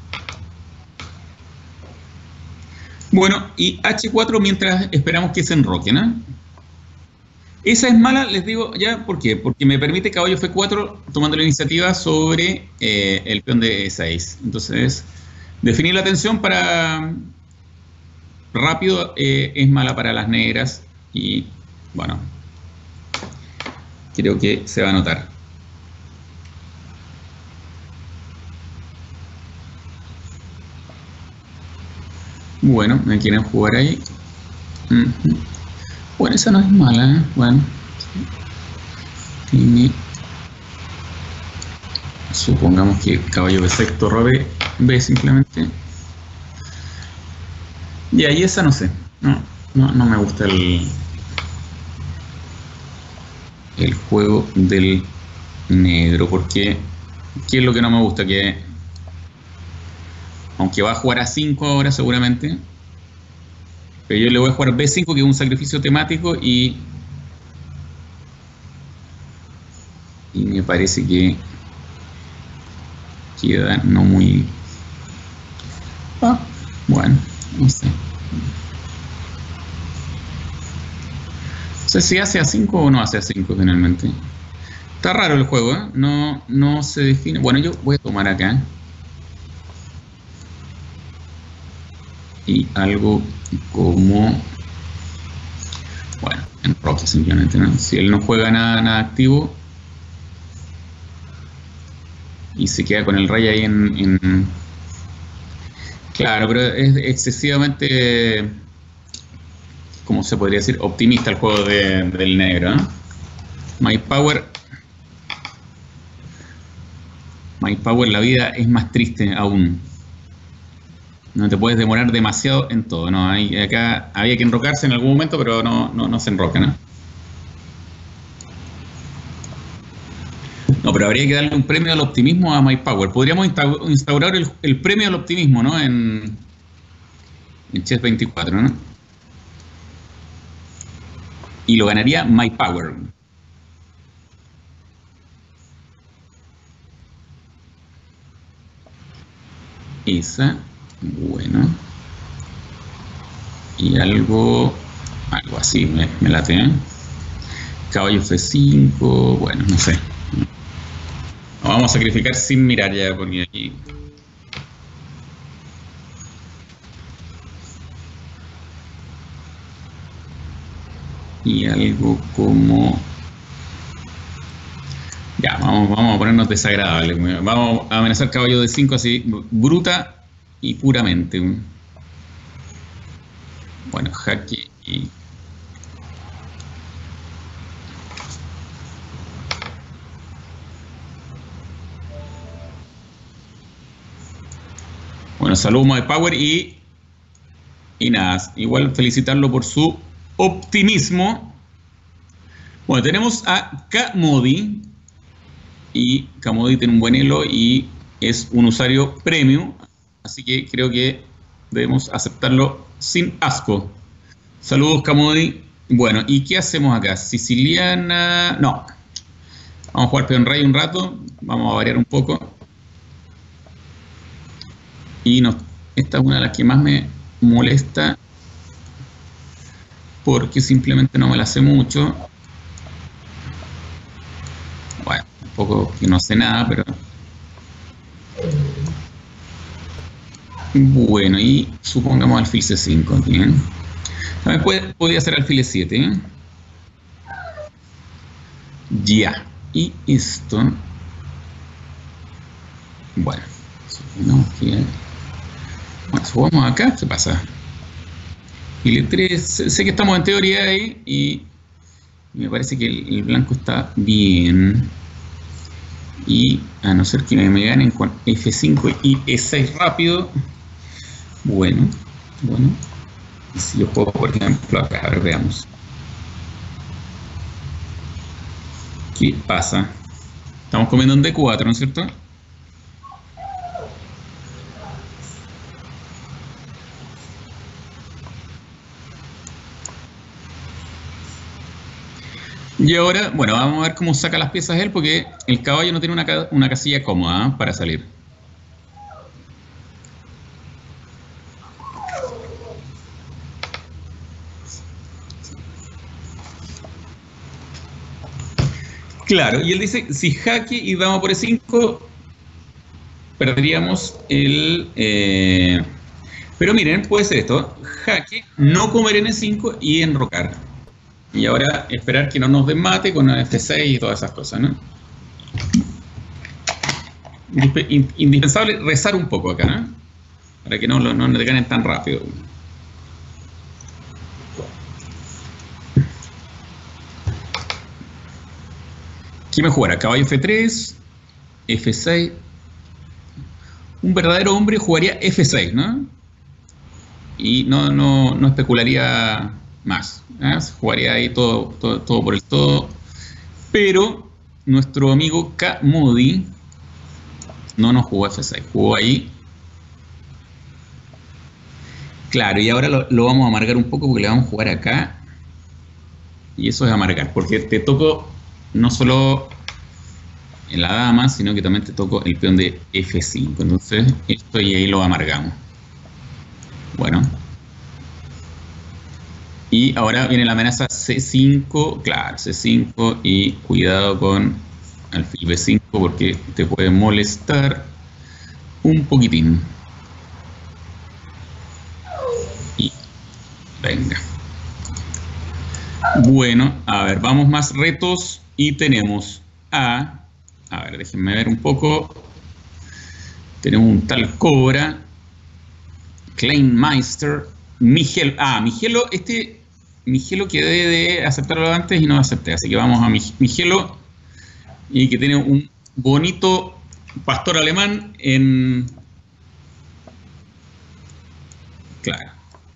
Bueno, y hache cuatro mientras esperamos que se enroquen, ¿eh? Esa es mala, les digo ya, ¿por qué? Porque me permite caballo efe cuatro tomando la iniciativa sobre eh, el peón de e seis. Entonces, definir la tensión para rápido eh, es mala para las negras y, bueno, creo que se va a notar. Bueno, me quieren jugar ahí. Uh-huh. Bueno, esa no es mala, ¿eh? Bueno. Tiene... Supongamos que caballo be seis, torre B simplemente. Y ahí esa no sé. No, no, no me gusta el... El juego del negro. Porque... ¿Qué es lo que no me gusta? Que... Aunque va a jugar a cinco ahora seguramente. Pero yo le voy a jugar be cinco, que es un sacrificio temático. Y, y me parece que queda no muy... Ah, bueno, no sé. No sé si hace a cinco o no hace a cinco finalmente. Está raro el juego, ¿eh? No, no se define. Bueno, yo voy a tomar acá. Y algo como... Bueno, enroque simplemente, ¿no? Si él no juega nada, nada activo y se queda con el rey ahí en, en... Claro, pero es excesivamente, ¿cómo se podría decir? Optimista el juego de, del negro, ¿eh? My Power My Power, la vida es más triste aún. No te puedes demorar demasiado en todo, ¿no? Hay, acá había que enrocarse en algún momento, pero no, no, no se enroca, ¿no? No, pero habría que darle un premio al optimismo a My Power. Podríamos instaurar el, el premio al optimismo, ¿no? En, en Chess veinticuatro, ¿no? Y lo ganaría My Power. Esa, bueno. Y algo, algo así, me, me late, ¿eh? Caballo F cinco, bueno, no sé. Nos vamos a sacrificar sin mirar ya, porque aquí... Y algo como... Ya, vamos, vamos a ponernos desagradables. Vamos a amenazar caballo de cinco así, bruta y puramente. Bueno, jaque y... Bueno, saludos My Power y... Y nada, igual felicitarlo por su optimismo. Bueno, tenemos a Kamodi. Y Kamodi tiene un buen elo y es un usuario premium. Así que creo que debemos aceptarlo sin asco. Saludos, Kamodi. Bueno, ¿y qué hacemos acá? Siciliana... No. Vamos a jugar peón rey un rato. Vamos a variar un poco. Y no, esta es una de las que más me molesta. Porque simplemente no me la sé mucho. Bueno, un poco que no sé nada, pero... Bueno, y supongamos alfil C cinco, ¿bien? También puede, podría ser alfil E siete, ¿eh? Ya. Y esto... Bueno, supongamos que... Bueno, jugamos acá, ¿qué pasa? Alfil E tres, sé que estamos en teoría ahí y me parece que el, el blanco está bien. Y a no ser que me, me ganen con F cinco y E seis rápido. Bueno, bueno. Y si yo juego, por ejemplo, acá, a ver, veamos. ¿Qué pasa? Estamos comiendo un D cuatro, ¿no es cierto? Y ahora, bueno, vamos a ver cómo saca las piezas él, porque el caballo no tiene una, una casilla cómoda, ¿eh?, para salir. Claro, y él dice, si jaque y dama por E cinco, perderíamos el... Eh... Pero miren, puede ser esto, jaque, no comer en E cinco y enrocar. Y ahora esperar que no nos den mate con F seis y todas esas cosas, ¿no? Indispensable rezar un poco acá, ¿no? Para que no, no nos ganen tan rápido. ¿Quién me jugará? Caballo F tres, F seis. Un verdadero hombre jugaría F seis, ¿no? Y no, no, no especularía más, ¿eh? Jugaría ahí todo, todo, todo por el todo. Pero nuestro amigo Kamodi no nos jugó F seis, jugó ahí. Claro, y ahora lo, lo vamos a amargar un poco porque le vamos a jugar acá. Y eso es amargar, porque te toco no solo en la dama, sino que también te toco el peón de F cinco. Entonces esto y ahí lo amargamos. Bueno. Y ahora viene la amenaza C cinco, claro, C cinco, y cuidado con alfil B cinco porque te puede molestar un poquitín. Y venga. Bueno, a ver, vamos más retos y tenemos a... A ver, déjenme ver un poco. Tenemos un tal Cobra, Kleinmeister, Miguel. Ah, Miguelo, este... Miguelo quedé de aceptarlo antes y no lo acepté, así que vamos a Miguelo, y que tiene un bonito pastor alemán en... Claro.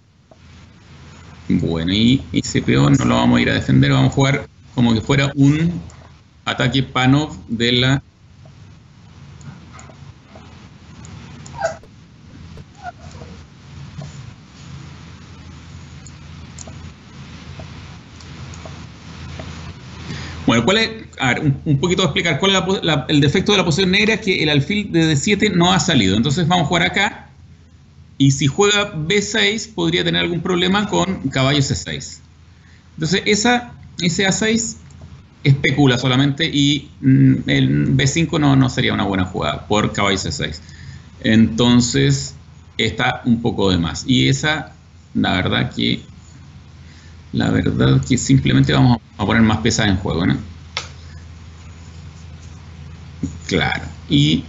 Bueno, y ese peón no lo vamos a ir a defender, vamos a jugar como que fuera un ataque Panov de la... Bueno, ¿cuál es? A ver, un, un poquito a explicar cuál es la, la, el defecto de la posición negra, es que el alfil de D siete no ha salido. Entonces vamos a jugar acá, y si juega B seis podría tener algún problema con caballo C seis. Entonces esa, ese A seis especula solamente, y mm, el B cinco no, no sería una buena jugada por caballo C seis. Entonces está un poco de más. Y esa, la verdad que... La verdad que simplemente vamos a poner más piezas en juego, ¿no? Claro. Y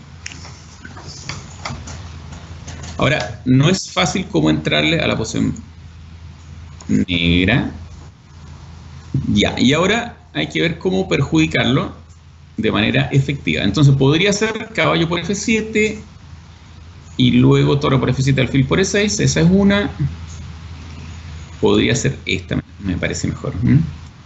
ahora, no es fácil como entrarle a la posición negra. Ya, y ahora hay que ver cómo perjudicarlo de manera efectiva. Entonces podría ser caballo por F siete y luego torre por F siete, alfil por E seis. Esa es una. Podría ser esta, me parece mejor. ¿Mm?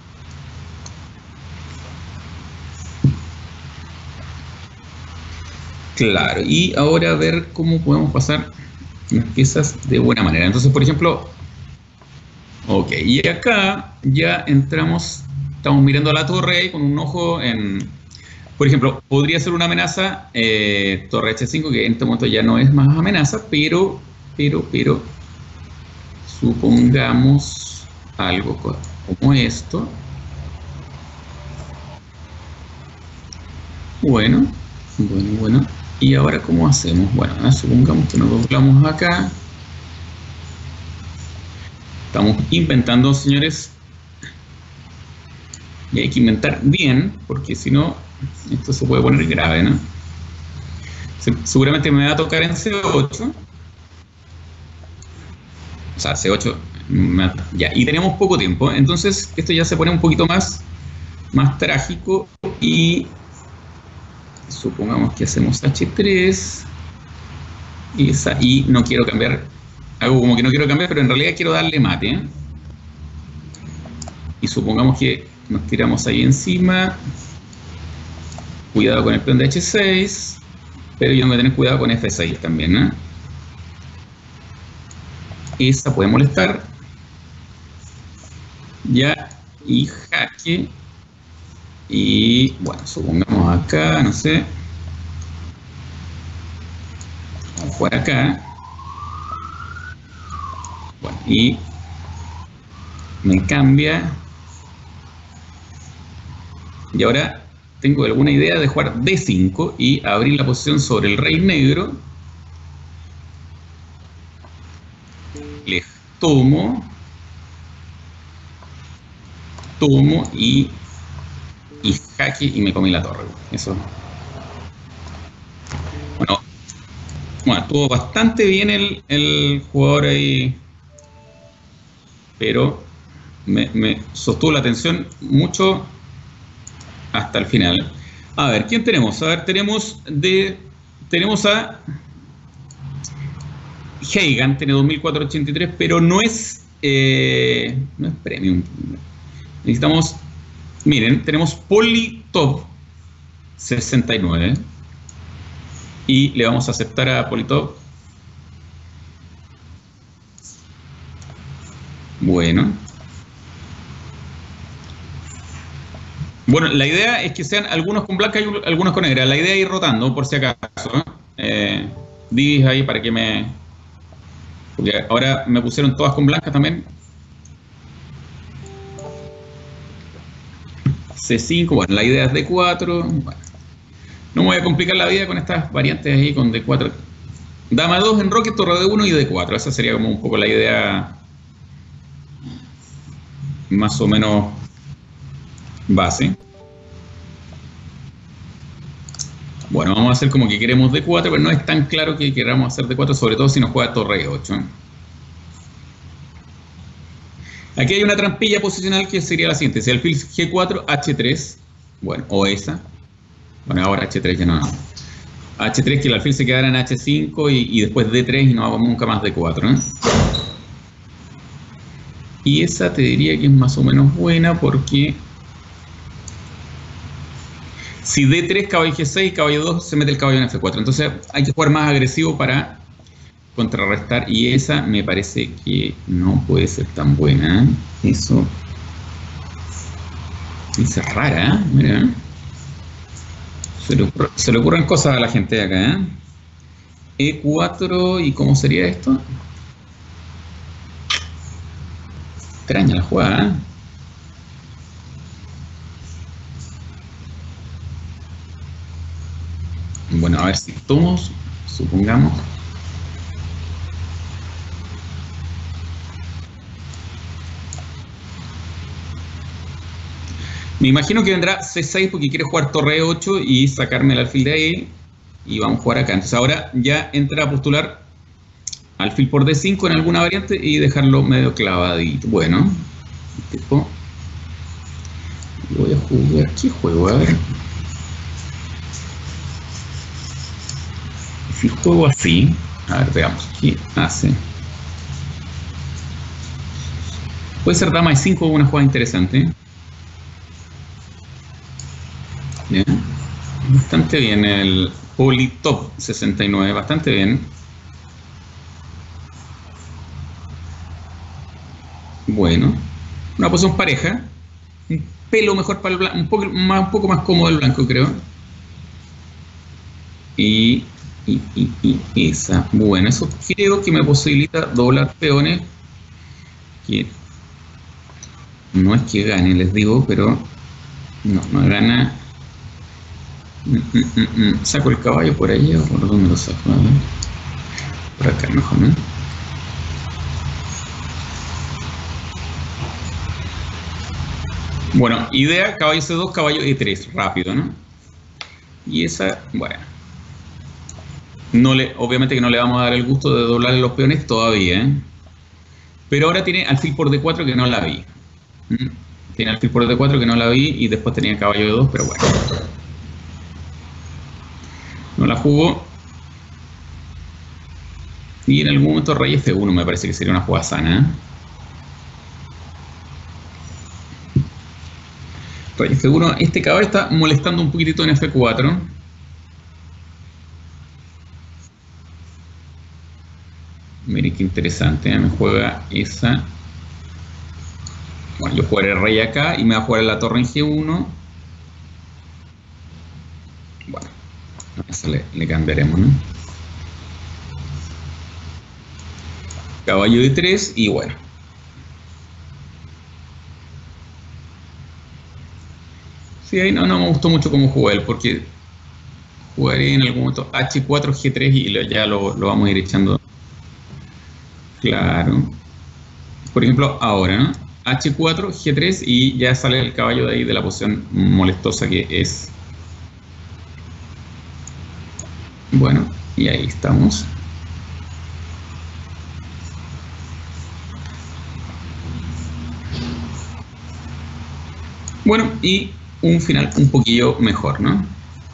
Claro, y ahora ver cómo podemos pasar las piezas de buena manera. Entonces, por ejemplo, ok, y acá ya entramos, estamos mirando a la torre con un ojo en... Por ejemplo, podría ser una amenaza, eh, torre H cinco, que en este momento ya no es más amenaza, pero, pero, pero... supongamos algo como esto. Bueno, bueno, bueno. ¿Y ahora cómo hacemos? Bueno, supongamos que nos doblamos acá. Estamos inventando, señores. Y hay que inventar bien, porque si no, esto se puede poner grave, ¿no? Seguramente me va a tocar en C ocho. O sea, C ocho, ya, y tenemos poco tiempo, entonces esto ya se pone un poquito más, más trágico, y supongamos que hacemos H tres, y, esa, y no quiero cambiar, hago como que no quiero cambiar, pero en realidad quiero darle mate, ¿eh? Y supongamos que nos tiramos ahí encima, cuidado con el peón de H seis, pero yo tengo que tener cuidado con F seis también, ¿eh? Esa puede molestar. Ya, y jaque. Y bueno, supongamos acá, no sé. Vamos a jugar acá. Bueno, y me cambia. Y ahora tengo alguna idea de jugar D cinco y abrir la posición sobre el rey negro. Le tomo, tomo y, y jaque y me comí la torre. Eso. Bueno, bueno, estuvo bastante bien el, el jugador ahí, pero me, me sostuvo la atención mucho hasta el final. A ver, ¿quién tenemos? A ver, tenemos de tenemos a Heigan, tiene dos mil cuatrocientos ochenta y tres, pero no es, eh, no es premium. Necesitamos, miren, tenemos Polytop sesenta y nueve y le vamos a aceptar a Polytop. Bueno. Bueno, la idea es que sean algunos con blanca y algunos con negra. La idea es ir rotando, por si acaso. Eh, divis ahí para que me... Porque ahora me pusieron todas con blanca también. C cinco, bueno, la idea es D cuatro. Bueno, no me voy a complicar la vida con estas variantes ahí con D cuatro. Dama dos en roque, torre D uno y D cuatro. Esa sería como un poco la idea más o menos base. Bueno, vamos a hacer como que queremos D cuatro, pero no es tan claro que queramos hacer D cuatro, sobre todo si nos juega torre E ocho. Aquí hay una trampilla posicional que sería la siguiente. Si alfil G cuatro, H tres, bueno, o esa. Bueno, ahora H tres ya no. H tres, que el alfil se quedara en H cinco y, y después D tres y no hagamos nunca más D cuatro, ¿eh? Y esa te diría que es más o menos buena porque si D tres, caballo G seis, caballo dos, se mete el caballo en F cuatro. Entonces hay que jugar más agresivo para contrarrestar. Y esa me parece que no puede ser tan buena. Eso. Esa es rara, ¿eh? Mira. Se le, ocurre, se le ocurren cosas a la gente de acá, ¿eh? E cuatro, ¿y cómo sería esto? Extraña la jugada, ¿eh? Bueno, a ver si tomos, supongamos. Me imagino que vendrá C seis porque quiere jugar torre E ocho y sacarme el alfil de ahí. Y vamos a jugar acá. Entonces ahora ya entra a postular alfil por D cinco en alguna variante y dejarlo medio clavadito. Bueno, tipo, voy a jugar. ¿Qué juego? A ver. Si juego así, a ver, veamos qué hace. Puede ser dama E cinco, una jugada interesante. Bien. Bastante bien el Politop sesenta y nueve, bastante bien. Bueno, una posición pareja, un pelo mejor para el blanco, un poco más, un poco más cómodo el blanco, creo. Y, y, y, y esa, bueno, eso creo que me posibilita doblar peones, que no es que gane, les digo, pero no, no gana. Mm, mm, mm, mm. ¿Saco el caballo por ahí o por dónde lo saco? A ver. Por acá mejor, ¿no? Bueno, idea, caballo C dos, caballo E tres, rápido, ¿no? Y esa, bueno. No le, obviamente que no le vamos a dar el gusto de doblar los peones todavía, ¿eh? Pero ahora tiene alfil por D cuatro que no la vi. ¿Mm? Tiene alfil por D cuatro que no la vi y después tenía caballo E dos, pero bueno. No la jugó. Y en algún momento rey F uno me parece que sería una jugada sana, ¿eh? Rey F uno, este caballo está molestando un poquitito en F cuatro. Miren qué interesante, ¿eh? Me juega esa. Bueno, yo jugaré rey acá y me va a jugar la torre en G uno. Bueno, a eso le, le cambiaremos, ¿no? Caballo de tres y bueno. Sí, ahí no, no me gustó mucho cómo jugó él, porque jugaré en algún momento H cuatro, G tres y lo, ya lo, lo vamos a ir echando. Claro. Por ejemplo, ahora, ¿no? H cuatro, G tres y ya sale el caballo de ahí de la posición molestosa que es. Bueno, y ahí estamos. Bueno, y un final un poquillo mejor, ¿no?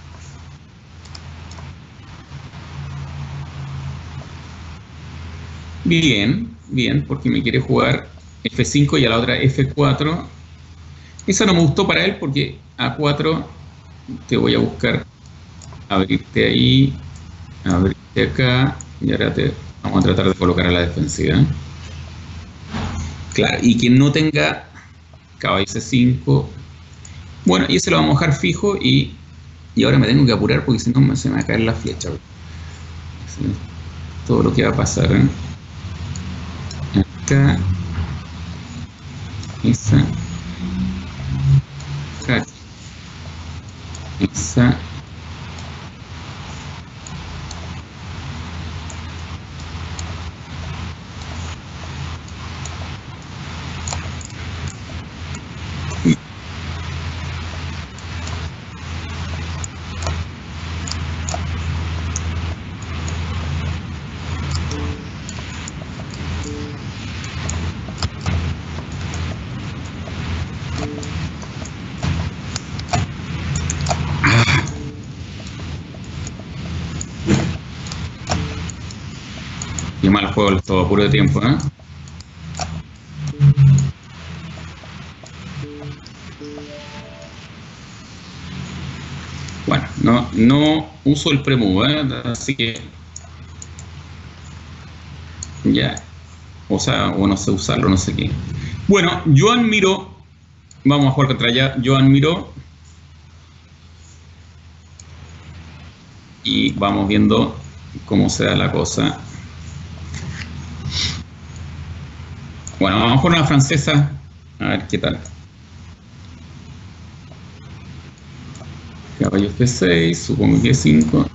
Bien, bien, porque me quiere jugar F cinco y a la otra F cuatro. Esa no me gustó para él porque A cuatro te voy a buscar abrirte ahí, abrirte acá y ahora te vamos a tratar de colocar a la defensiva. Claro, y quien no tenga caballo C cinco. Bueno, y ese lo vamos a dejar fijo y, y ahora me tengo que apurar porque si no se me va a caer la flecha. Todo lo que va a pasar, ¿eh? Acá. Esa. Acá. Esa. juego esto apuro de tiempo, ¿eh? Bueno, no, no uso el premove, ¿eh? Así que ya, o sea, o no sé usarlo, no sé qué. Bueno, Joan Miró, vamos a jugar contra ya, Joan Miró. Y vamos viendo cómo se da la cosa. Bueno, vamos con una francesa, a ver qué tal. Caballo F seis, supongo que cinco.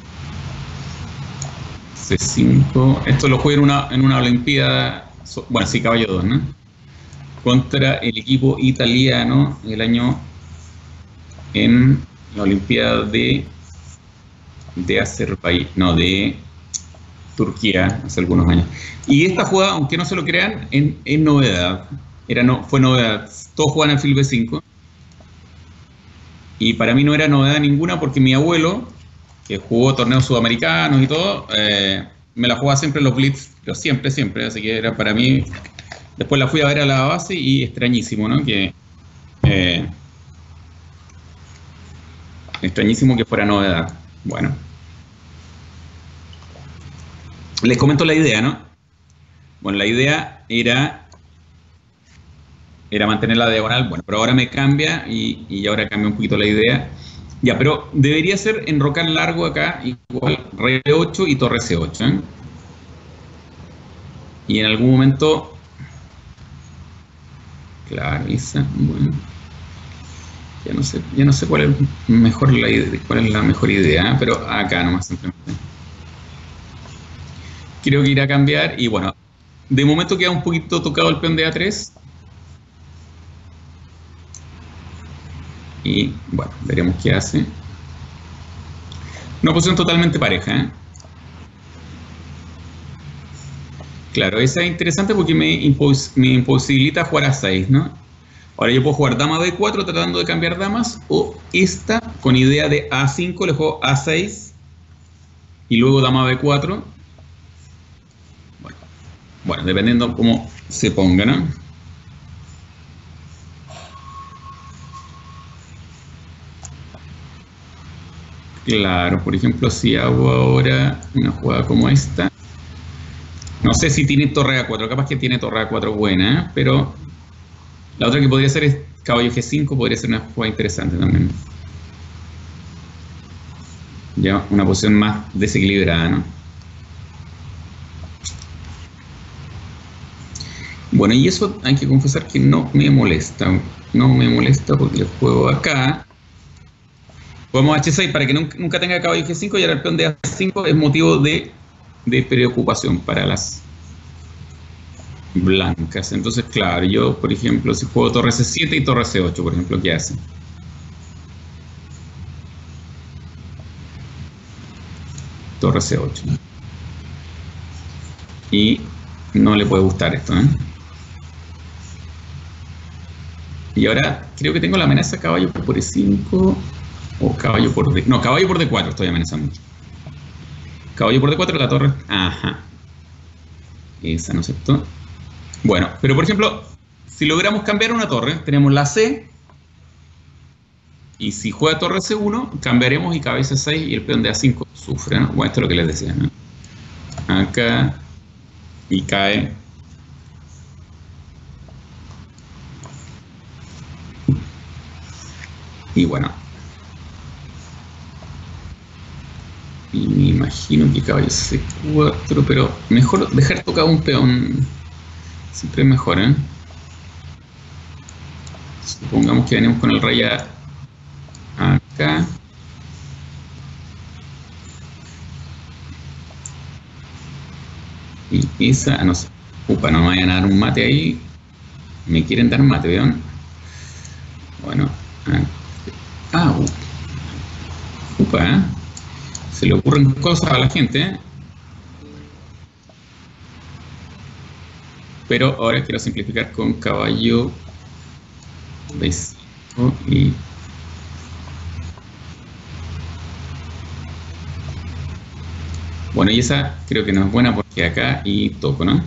C cinco. Esto lo jugué en una, en una olimpiada. Bueno, sí, caballo dos, ¿no? Contra el equipo italiano el año en la olimpiada de de Azerbaiyán, no, de Turquía, hace algunos años. Y esta jugada, aunque no se lo crean, es, es novedad. Era no, fue novedad. Todos juegan alfil B cinco. Y para mí no era novedad ninguna porque mi abuelo, que jugó torneos sudamericanos y todo, eh, me la jugaba siempre en los blitz, pero siempre, siempre. Así que era para mí. Después la fui a ver a la base y extrañísimo, ¿no? Que, eh, extrañísimo que fuera novedad. Bueno. Les comento la idea, ¿no? Bueno, la idea era era mantener la diagonal, bueno, pero ahora me cambia y, y ahora cambia un poquito la idea. Ya, pero debería ser enrocar largo acá, igual rey B ocho y torre C ocho, ¿eh? Y en algún momento... Claro, esa, bueno... Ya no sé, ya no sé cuál es mejor la idea, cuál es la mejor idea, ¿eh? Pero acá nomás simplemente. Creo que irá a cambiar y bueno, de momento queda un poquito tocado el peón de A tres. Y bueno, veremos qué hace. Una posición totalmente pareja, ¿eh? Claro, esa es interesante porque me, impos me imposibilita jugar a seis, ¿no? Ahora yo puedo jugar dama B cuatro tratando de cambiar damas, o esta con idea de A cinco, le juego A seis y luego dama B cuatro. Bueno, bueno, dependiendo cómo se ponga, ¿no? Claro, por ejemplo, si hago ahora una jugada como esta, no sé si tiene torre A cuatro, capaz que tiene torre A cuatro buena, ¿eh? Pero la otra que podría hacer es caballo G cinco, podría ser una jugada interesante también. Ya una posición más desequilibrada, ¿no? Bueno, y eso hay que confesar que no me molesta. No me molesta porque le juego acá. Jugamos H seis para que nunca, nunca tenga caballo G cinco y ahora el peón de A cinco es motivo de, de preocupación para las blancas. Entonces, claro, yo, por ejemplo, si juego torre C siete y torre C ocho, por ejemplo, ¿qué hace? Torre C ocho. Y no le puede gustar esto, ¿eh? Y ahora creo que tengo la amenaza caballo por E cinco o caballo por D... No, caballo por D cuatro estoy amenazando. Caballo por D cuatro, la torre... Ajá. Esa no aceptó. Bueno, pero por ejemplo, si logramos cambiar una torre, tenemos la C. Y si juega torre C uno, cambiaremos y cabeza seis y el peón de A cinco sufre, ¿no? Bueno, esto es lo que les decía, ¿no? Acá. Y cae. Y bueno. Y me imagino que caballo C cuatro, pero mejor dejar tocado un peón. Siempre es mejor, ¿eh? Supongamos que venimos con el rey a acá. Y esa, no sé. Upa, no me vayan a dar un mate ahí. Me quieren dar mate, ¿vean? Bueno. Ah, upa, ¿eh? Se le ocurren cosas a la gente, ¿eh? Pero ahora quiero simplificar con caballo B cinco y... Bueno, y esa creo que no es buena porque que acá y toco, ¿no?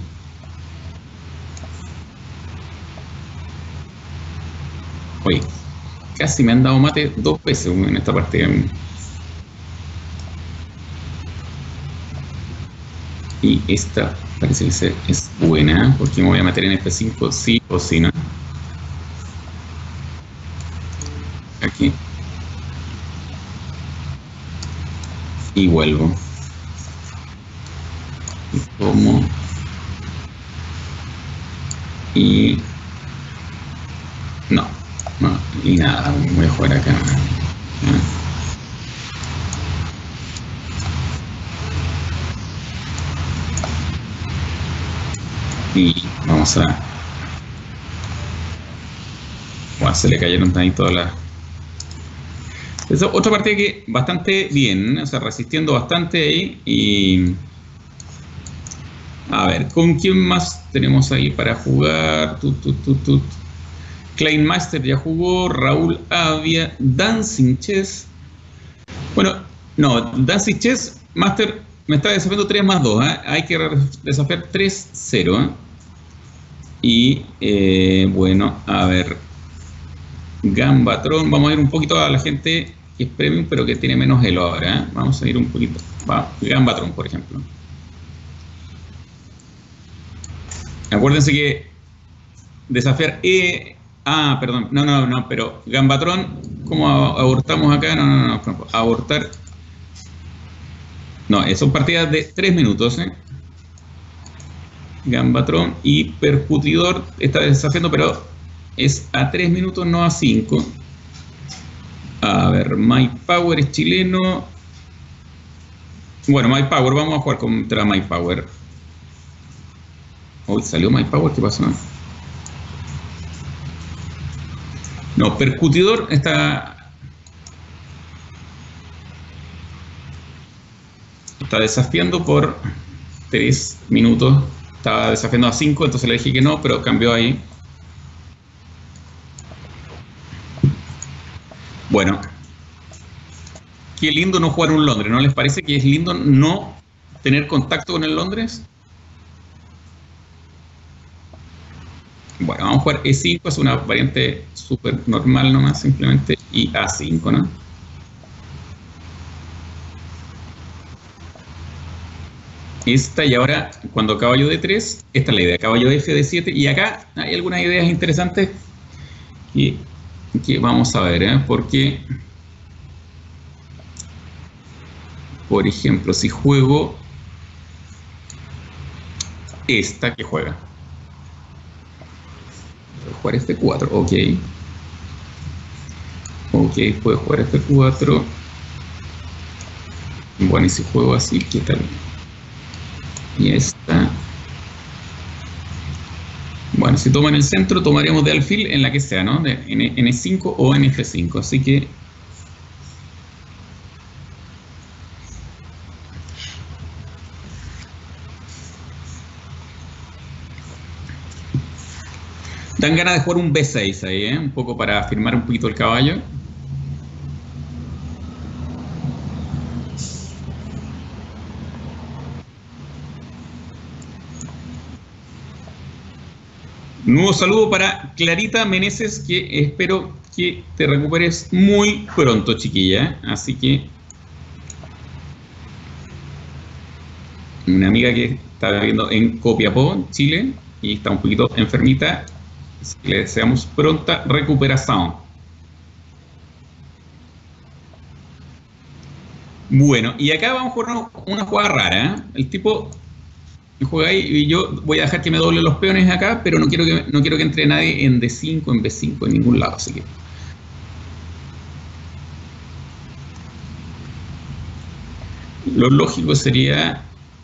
Oye, casi me han dado mate dos veces en esta partida. Y esta parece que se- es buena, porque me voy a meter en F cinco sí o sí, ¿no? Aquí. Y vuelvo. Y tomo. Y... No, no, y nada, voy a jugar acá. ¿Ah? Y vamos a... Bueno, se le cayeron ahí todas las... Es otra partida que bastante bien, o sea, resistiendo bastante ahí. Y... A ver, ¿con quién más tenemos ahí para jugar? Tut, tut, tut, tut. Klein Master ya jugó, Raúl Avia, Dancing Chess. Bueno, no, Dancing Chess Master me está desafiando tres más dos, ¿eh? Hay que desafiar tres cero. ¿eh? Y eh, bueno, a ver, Gambatron, vamos a ir un poquito a la gente que es premium pero que tiene menos elo ahora. ¿eh? Vamos a ir un poquito, va, Gambatron por ejemplo. Acuérdense que desafiar E... Ah, perdón, no, no, no, pero Gambatron, ¿cómo abortamos acá? No, no, no, no, abortar. No, son partidas de tres minutos, ¿eh? Gambatron y Percutidor está desafiando, pero es a tres minutos, no a cinco. A ver, My Power es chileno. Bueno, My Power, vamos a jugar contra My Power. Hoy salió My Power, ¿qué pasó? No, Percutidor está... Está desafiando por tres minutos. Estaba desafiando a cinco, entonces le dije que no, pero cambió ahí. Bueno. Qué lindo no jugar un Londres, ¿no les parece que es lindo no tener contacto con el Londres? Bueno, vamos a jugar E cinco, es una variante súper normal nomás, simplemente, y A cinco, ¿no? Esta, y ahora, cuando caballo D tres, esta es la idea, caballo F D siete, y acá hay algunas ideas interesantes que, que vamos a ver, ¿eh? Porque, por ejemplo, si juego esta que juega, puedo jugar F cuatro, ok. Ok, puedo jugar F cuatro. Bueno, y si juego así, ¿qué tal? Y esta. Bueno, si toma en el centro, tomaríamos de alfil en la que sea, ¿no? De, en, en E cinco o en F cinco, así que... Dan ganas de jugar un B seis ahí, ¿eh? Un poco para afirmar un poquito el caballo. Nuevo saludo para Clarita Meneses, que espero que te recuperes muy pronto, chiquilla. Así que... Una amiga que está viviendo en Copiapó, Chile, y está un poquito enfermita. Así que le deseamos pronta recuperación. Bueno, y acá vamos a jugar una, una jugada rara, ¿eh? El tipo juega ahí y yo voy a dejar que me doble los peones acá, pero no quiero que, no quiero que entre nadie en D cinco, en B cinco, en ningún lado, así que... Lo lógico sería...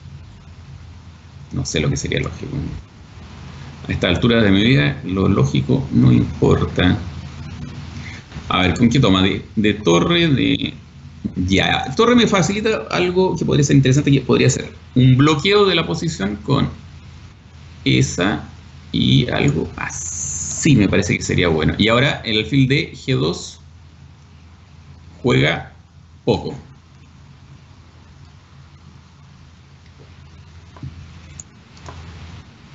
No sé lo que sería lógico. A esta altura de mi vida, lo lógico no importa. A ver, ¿con qué toma? De, de torre, de... Ya, torre me facilita algo que podría ser interesante, que podría ser un bloqueo de la posición con esa y algo así me parece que sería bueno. Y ahora el alfil de G dos juega poco.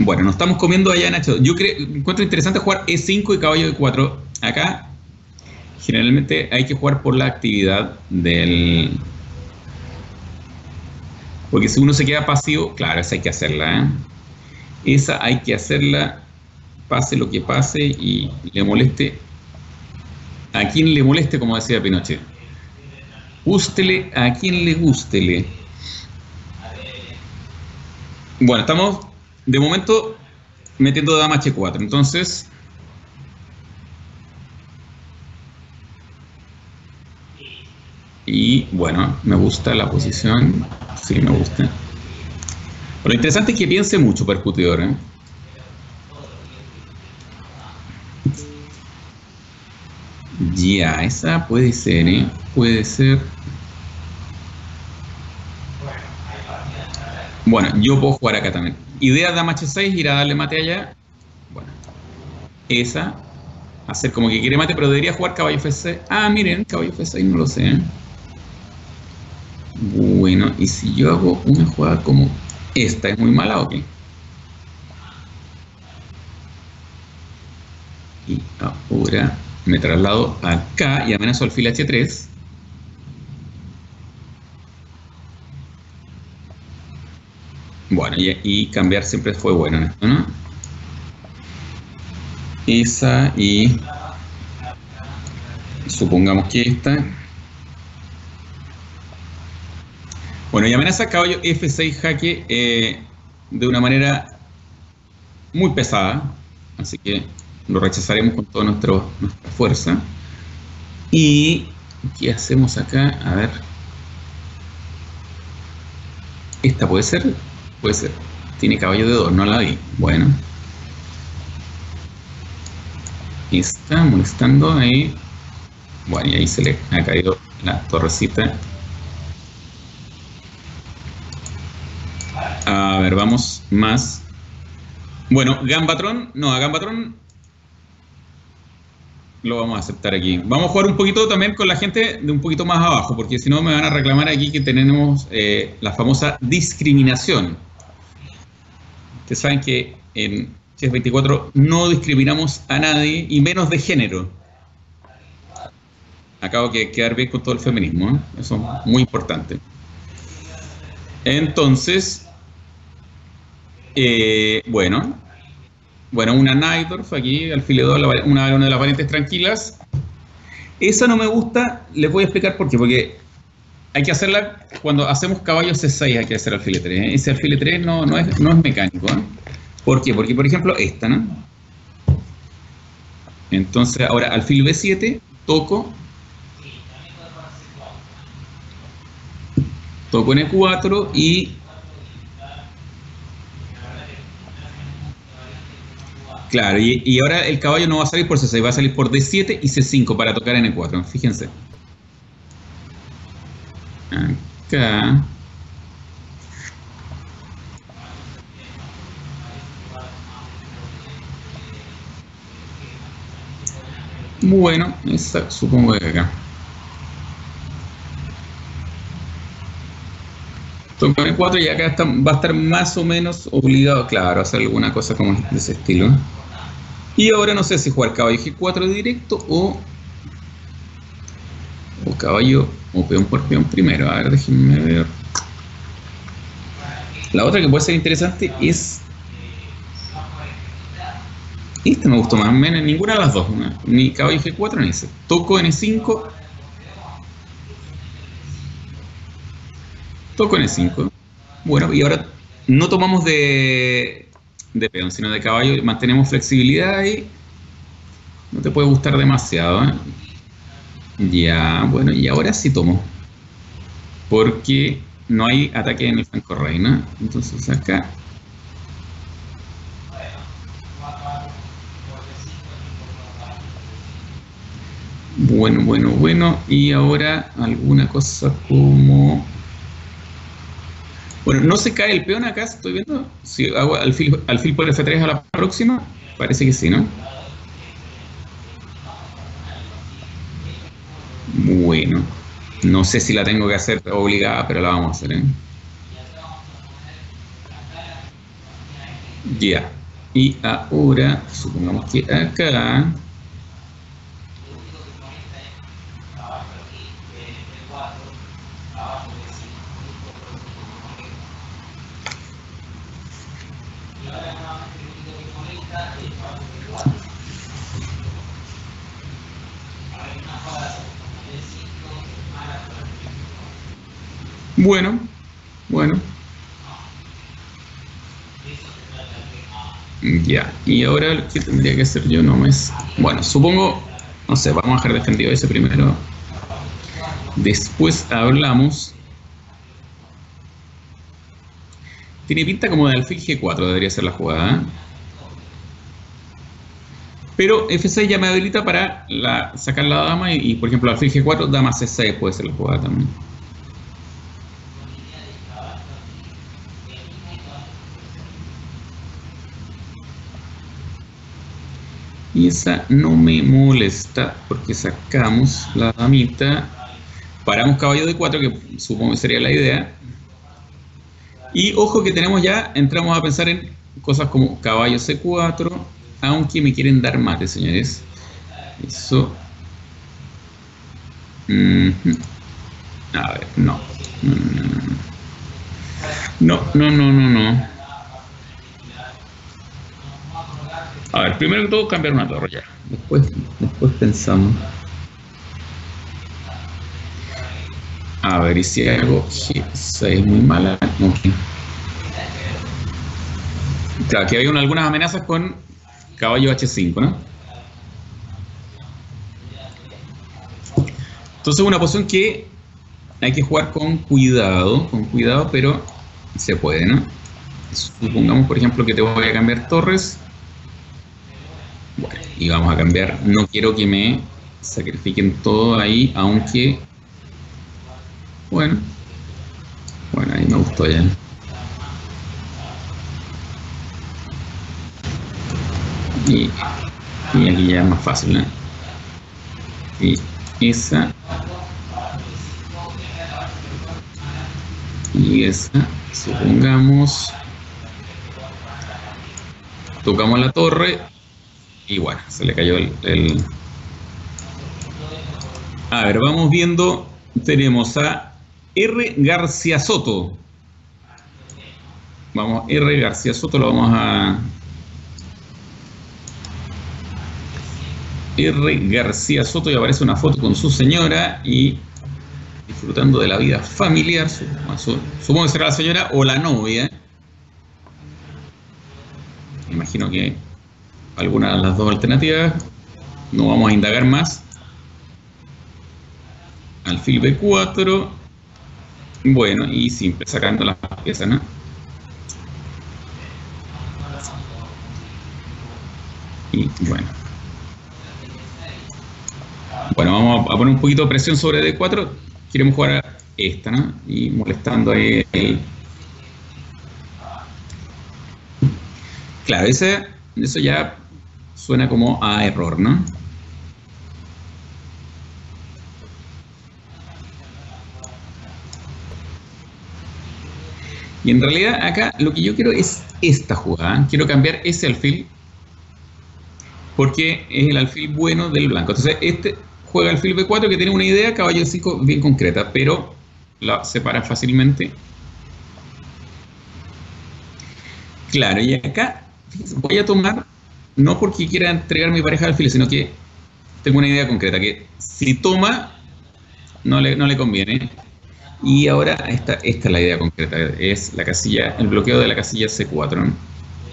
Bueno, nos estamos comiendo allá, Nacho. Yo creo, encuentro interesante jugar E cinco y caballo E cuatro. Acá, generalmente hay que jugar por la actividad del... Porque si uno se queda pasivo, claro, esa hay que hacerla, ¿eh? Esa hay que hacerla, pase lo que pase y le moleste a quien le moleste, como decía Pinochet. Gústele a quien le gústele. Bueno, estamos de momento metiendo dama H cuatro, entonces... Y bueno, me gusta la posición, sí me gusta. Lo interesante es que piense mucho percutidor, ¿eh? Ya, esa puede ser, ¿eh? Puede ser. Bueno, yo puedo jugar acá también. Idea dama H seis, ir a darle mate allá. Bueno, esa. Hacer como que quiere mate, pero debería jugar caballo F seis. Ah, miren, caballo F seis no lo sé, ¿eh? Bueno, y si yo hago una jugada como esta, ¿es muy mala o qué? Y ahora me traslado acá y amenazo alfil H tres. Bueno, y, y cambiar siempre fue bueno en esto, ¿no? Esa y... supongamos que esta... Bueno, y amenaza caballo F seis jaque eh, de una manera muy pesada, así que lo rechazaremos con toda nuestra fuerza. ¿Y qué hacemos acá? A ver. Esta puede ser, puede ser. Tiene caballo de dos, no la vi. Bueno. Está molestando ahí. Bueno, y ahí se le ha caído la torrecita. A ver, vamos más. Bueno, Gambatron. No, a Gambatron lo vamos a aceptar aquí. Vamos a jugar un poquito también con la gente de un poquito más abajo, porque si no me van a reclamar aquí que tenemos eh, la famosa discriminación. Ustedes saben que en Chess veinticuatro no discriminamos a nadie, y menos de género. Acabo de quedar bien con todo el feminismo, ¿eh? Eso es muy importante. Entonces... Eh, bueno, bueno, una Najdorf aquí, alfil E dos, una, una de las variantes tranquilas. Esa no me gusta, les voy a explicar por qué. Porque hay que hacerla cuando hacemos caballo C seis, hay que hacer alfil E tres. ¿eh? Ese alfil E tres no, no, es, no es mecánico. ¿eh? ¿Por qué? Porque, por ejemplo, esta, ¿no? Entonces, ahora alfil B siete, toco. Toco en E cuatro y... Claro, y, y ahora el caballo no va a salir por C seis, va a salir por D siete y C cinco para tocar en E cuatro, fíjense. Acá. Bueno, esa supongo que acá. Toco en E cuatro y acá está, va a estar más o menos obligado, claro, a hacer alguna cosa como de ese estilo. Y ahora no sé si jugar caballo G cuatro directo o, o caballo o peón por peón primero. A ver, déjenme ver. La otra que puede ser interesante es... Esta me gustó más o menos, ninguna de las dos. ¿no? Ni caballo G cuatro ni ese. Toco en E cinco. Toco en E cinco. Bueno, y ahora no tomamos de... de peón, sino de caballo, mantenemos flexibilidad y no te puede gustar demasiado, ¿eh? Ya, bueno, y ahora sí tomo, porque no hay ataque en el flanco reina, entonces acá bueno, bueno, bueno, y ahora alguna cosa como... Bueno, no se cae el peón acá, estoy viendo. Si hago alfil, alfil por F tres a la próxima, parece que sí, ¿no? Bueno, no sé si la tengo que hacer obligada, pero la vamos a hacer, ¿eh? Ya. Y ahora, supongamos que acá... Bueno, bueno. Ya, y ahora lo que tendría que hacer yo no es... Bueno, supongo, no sé, vamos a dejar defendido ese primero. Después hablamos. Tiene pinta como de alfil G cuatro, debería ser la jugada, ¿eh? Pero F seis ya me habilita para la, sacar la dama y, y, por ejemplo, alfil G cuatro, dama C seis puede ser la jugada también. Y esa no me molesta porque sacamos la damita, paramos caballo de cuatro, que supongo que sería la idea. Y ojo que tenemos ya, entramos a pensar en cosas como caballo C cuatro, aunque me quieren dar mate, señores. Eso. Mm-hmm. A ver, no. No, no, no, no, no. A ver, primero que todo cambiar una torre ya. Después, después pensamos. A ver, y si hago G seis muy mala. Okay. Claro, aquí hay una, algunas amenazas con caballo H cinco, ¿no? Entonces una posición que hay que jugar con cuidado, con cuidado, pero se puede, ¿no? Supongamos, por ejemplo, que te voy a cambiar torres. Bueno, y vamos a cambiar. No quiero que me sacrifiquen todo ahí, aunque... Bueno. Bueno, ahí me gustó ya. Y, y aquí ya es más fácil, ¿no? Y esa... Y esa, supongamos... Tocamos la torre... Y bueno, se le cayó el, el... A ver, vamos viendo. Tenemos a R. García Soto. Vamos, R. García Soto lo vamos a... R. García Soto, y aparece una foto con su señora y disfrutando de la vida familiar. Su, su, supongo que será la señora o la novia. Me imagino que alguna de las dos alternativas. No vamos a indagar más. Alfil B cuatro. Bueno, y siempre sacando las piezas, ¿no? Y bueno. Bueno, vamos a poner un poquito de presión sobre D cuatro. Queremos jugar a esta, ¿no? Y molestando ahí. ahí. Claro, ese, eso ya suena como a error, ¿no? Y en realidad acá lo que yo quiero es esta jugada. Quiero cambiar ese alfil porque es el alfil bueno del blanco. Entonces este juega alfil B cuatro, que tiene una idea caballo cinco bien concreta, pero la separa fácilmente. Claro, y acá voy a tomar, no porque quiera entregar mi pareja de alfiles, sino que tengo una idea concreta, que si toma, no le, no le conviene. Y ahora esta, esta es la idea concreta, es la casilla, el bloqueo de la casilla C cuatro, ¿no?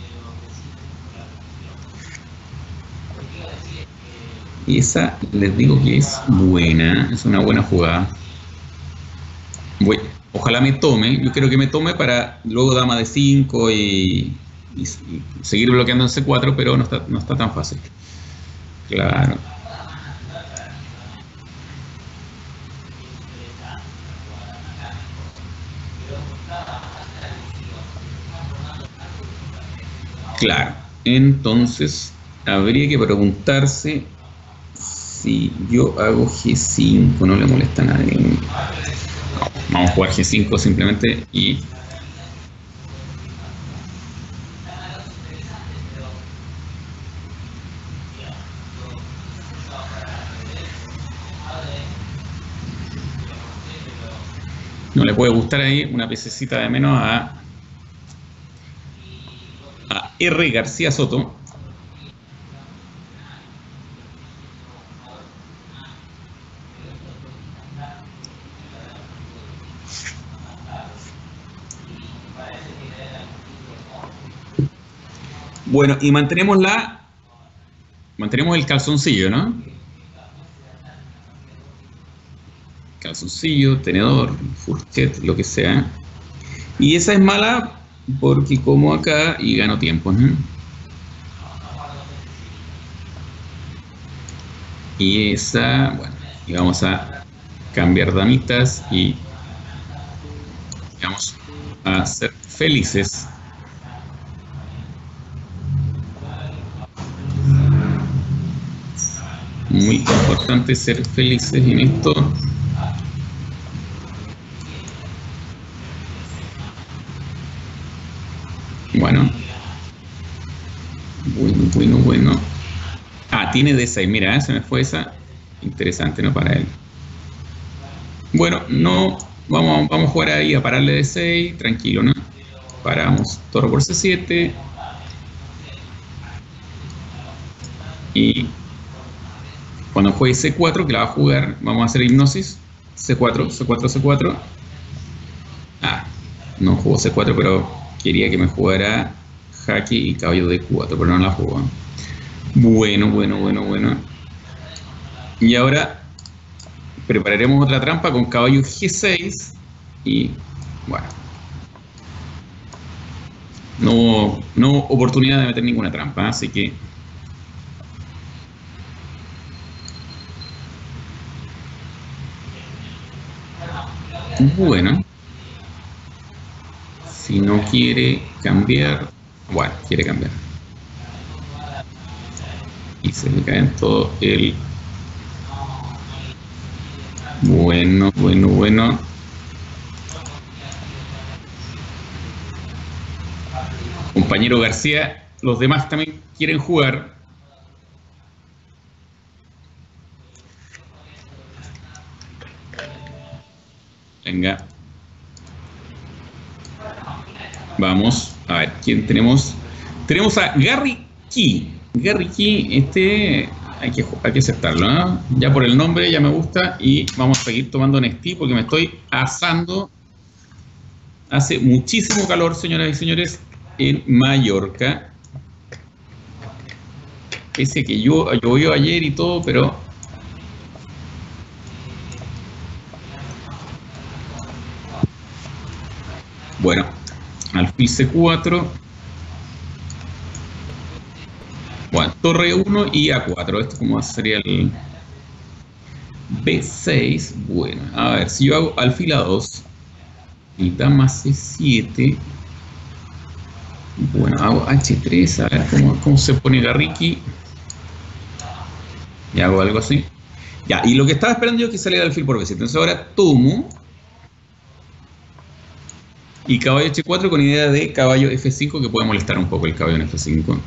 Y esa les digo que es buena, es una buena jugada. Voy, ojalá me tome, yo quiero que me tome para luego dama de cinco y, y, y seguir bloqueando en C cuatro, pero no está, no está tan fácil. Claro. Claro, entonces habría que preguntarse si yo hago G cinco, no le molesta a nadie. No, vamos a jugar G cinco simplemente y... puede gustar ahí una piececita de menos a, a R. García Soto. Bueno, y mantenemos la... Mantenemos el calzoncillo, ¿no? Calzoncillo, tenedor, fourchette, lo que sea. Y esa es mala porque como acá y gano tiempo, ¿no? Y esa, bueno, y vamos a cambiar damitas y vamos a ser felices. Muy importante ser felices en esto. Bueno. Bueno, bueno, bueno. Ah, tiene D seis. Mira, ¿eh? Se me fue esa. Interesante, ¿no? Para él. Bueno, no. Vamos, vamos a jugar ahí a pararle D seis. Tranquilo, ¿no? Paramos toro por C siete. Y cuando juegue C cuatro, que la va a jugar, vamos a hacer hipnosis. C cuatro, C cuatro, C cuatro. Ah, no jugó C cuatro, pero quería que me jugara jaque y caballo D cuatro, pero no la jugó. Bueno, bueno, bueno, bueno. Y ahora prepararemos otra trampa con caballo G seis. Y bueno, no, no hubo oportunidad de meter ninguna trampa, así que bueno, si no quiere cambiar, bueno, quiere cambiar. Y se le cae en todo el... Bueno, bueno, bueno. Compañero García, los demás también quieren jugar. Venga. Vamos. A ver, ¿quién tenemos? Tenemos a Gary Key. Gary Key, este hay que, hay que aceptarlo, ¿no? Ya por el nombre ya me gusta y vamos a seguir tomando Nestí porque me estoy asando. Hace muchísimo calor, señoras y señores, en Mallorca. Pese a que yo llovió ayer y todo, pero... Bueno, alfil C cuatro. Bueno, torre uno y A cuatro. Esto como sería el B seis. Bueno, a ver, si yo hago alfil A dos y dama C siete. Bueno, hago H tres. A ver cómo, cómo se pone Garricky. Y hago algo así. Ya, y lo que estaba esperando yo es que saliera alfil por B siete. Entonces ahora tomo. Y caballo H cuatro con idea de caballo F cinco, que puede molestar un poco el caballo en F cinco.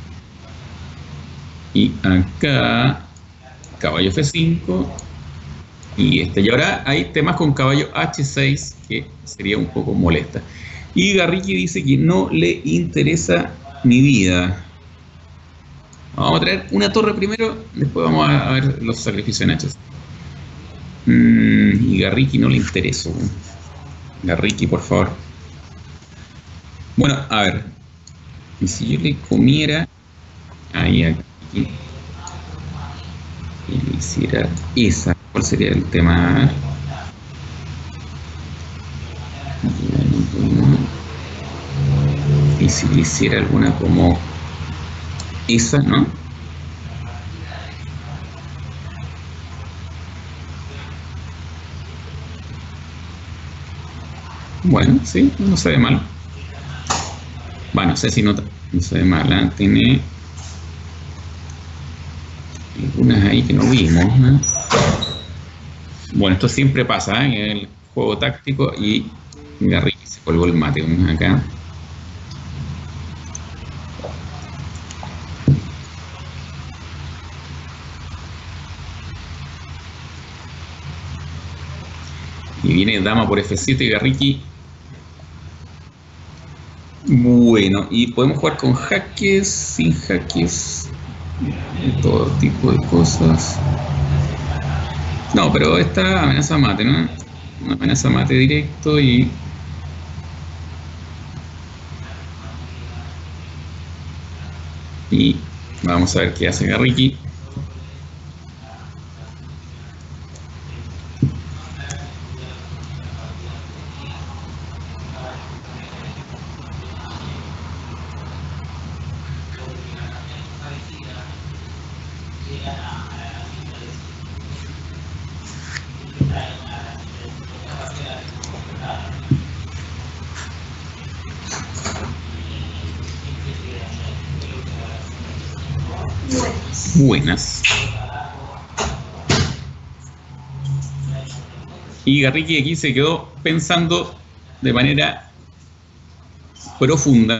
Y acá, caballo F cinco. Y este. Y ahora hay temas con caballo H seis, que sería un poco molesta. Y Garricky dice que no le interesa mi vida. Vamos a traer una torre primero, después vamos a ver los sacrificios en H. Mm, y Garricky no le interesa. Garricky, por favor. Bueno, a ver. Y si yo le comiera... Ahí, aquí. Y le hiciera esa. ¿Cuál sería el tema? Bueno, bueno. Y si le hiciera alguna como... Esa, ¿no? Bueno, sí, no se ve mal. Bueno, no sé si no, no se ve mal, ¿eh? Tiene algunas ahí que no vimos, ¿eh? Bueno, esto siempre pasa, ¿eh? En el juego táctico. Y Garricky se colgó el mate. Vamos acá. Y viene dama por F siete, Garriki. Bueno, y podemos jugar con jaques, sin jaques, de todo tipo de cosas. No, pero esta amenaza mate, ¿no? Una amenaza mate directo y... Y vamos a ver qué hace Garriki. Buenas. Y Garriki aquí se quedó pensando de manera profunda.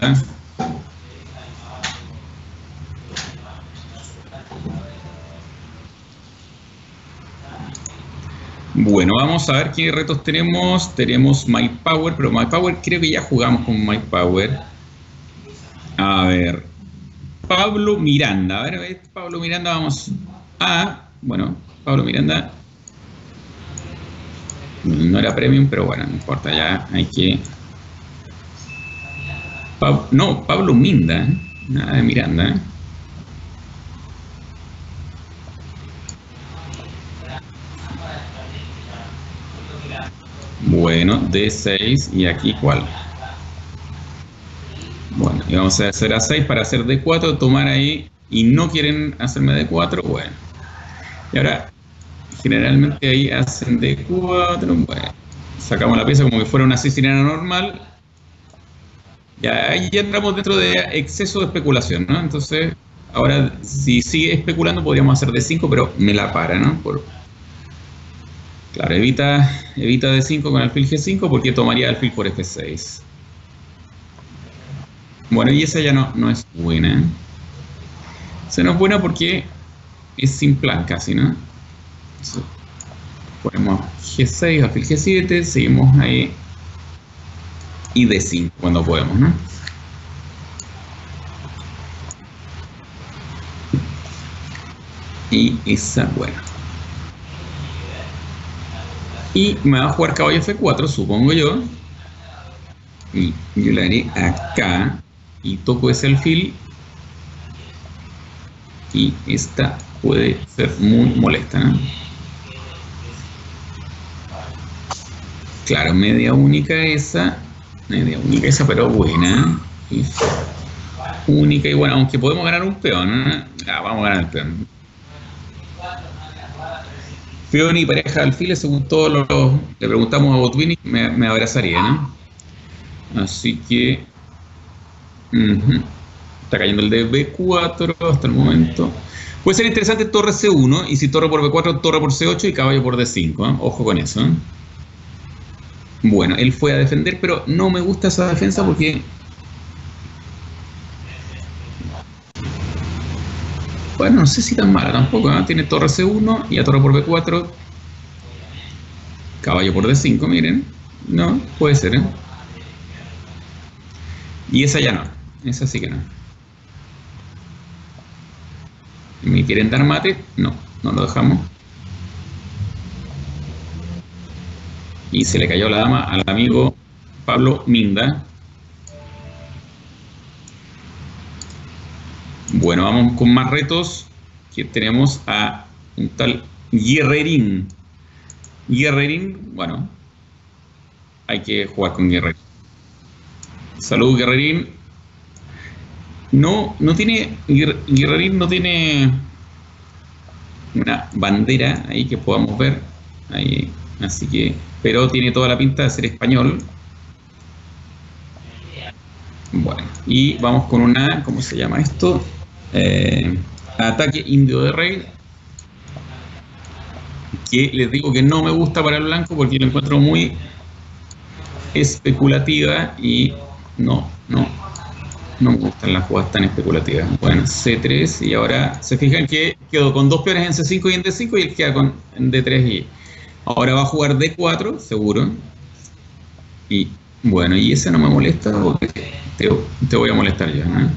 Bueno, vamos a ver qué retos tenemos. Tenemos My Power, pero My Power creo que ya jugamos con My Power. A ver. Pablo Miranda. A ver, a ver, Pablo Miranda, vamos a... Bueno, Pablo Miranda no era premium, pero bueno, no importa, ya hay que... Pa... No, Pablo Minda, ¿eh? Nada de Miranda, ¿eh? Bueno, D seis y aquí ¿cuál? Bueno, y vamos a hacer A seis para hacer D cuatro, tomar ahí, y no quieren hacerme D cuatro, bueno. Y ahora, generalmente ahí hacen D cuatro, bueno. Sacamos la pieza como que fuera una siciliana normal. Ya, ahí ya entramos dentro de exceso de especulación, ¿no? Entonces, ahora, si sigue especulando, podríamos hacer D cinco, pero me la para, ¿no? Por... Claro, evita, evita D cinco con alfil G cinco porque tomaría alfil por F seis. Bueno, y esa ya no, no es buena. Esa no es buena porque es sin plan casi, ¿no? Entonces, ponemos G seis, alfil G siete, seguimos ahí. Y D cinco cuando podemos, ¿no? Y esa, bueno. Y me va a jugar caballo F cuatro, supongo yo. Y yo le haré acá. Y toco ese alfil. Y esta puede ser muy molesta, ¿no? Claro, media única esa. Media única esa, pero buena. Única y buena, aunque podemos ganar un peón, ¿no? Ah, vamos a ganar el peón. Peón y pareja de alfiles, según todos los... Le preguntamos a Botwini, me, me abrazaría, ¿no? Así que... Uh-huh. Está cayendo el de B cuatro hasta el momento. Puede ser interesante torre C uno, y si torre por B cuatro, torre por C ocho y caballo por D cinco, ¿eh? Ojo con eso, ¿eh? Bueno, él fue a defender, pero no me gusta esa defensa porque... Bueno, no sé si tan mala tampoco, ¿eh? Tiene torre C uno y a torre por B cuatro. Caballo por D cinco, miren. No, puede ser, ¿eh? Y esa ya no. Esa sí que no. ¿Me quieren dar mate? No, no lo dejamos. Y se le cayó la dama al amigo Pablo Minda. Bueno, vamos con más retos. Aquí tenemos a un tal Guerrerín. Guerrerín, bueno, hay que jugar con Guerrerín. Salud, Guerrerín. No, no tiene, Guerrerín no tiene una bandera ahí que podamos ver. Ahí, así que, pero tiene toda la pinta de ser español. Bueno, y vamos con una, ¿cómo se llama esto? Eh, ataque indio de rey. Que les digo que no me gusta para el blanco porque lo encuentro muy especulativa y no, no, no me gustan las jugadas tan especulativas. Bueno, C tres, y ahora se fijan que quedó con dos peones en C cinco y en D cinco y él queda con en D tres y Ahora va a jugar D cuatro, seguro. Y bueno, y ese no me molesta porque te, te voy a molestar yo, ¿no?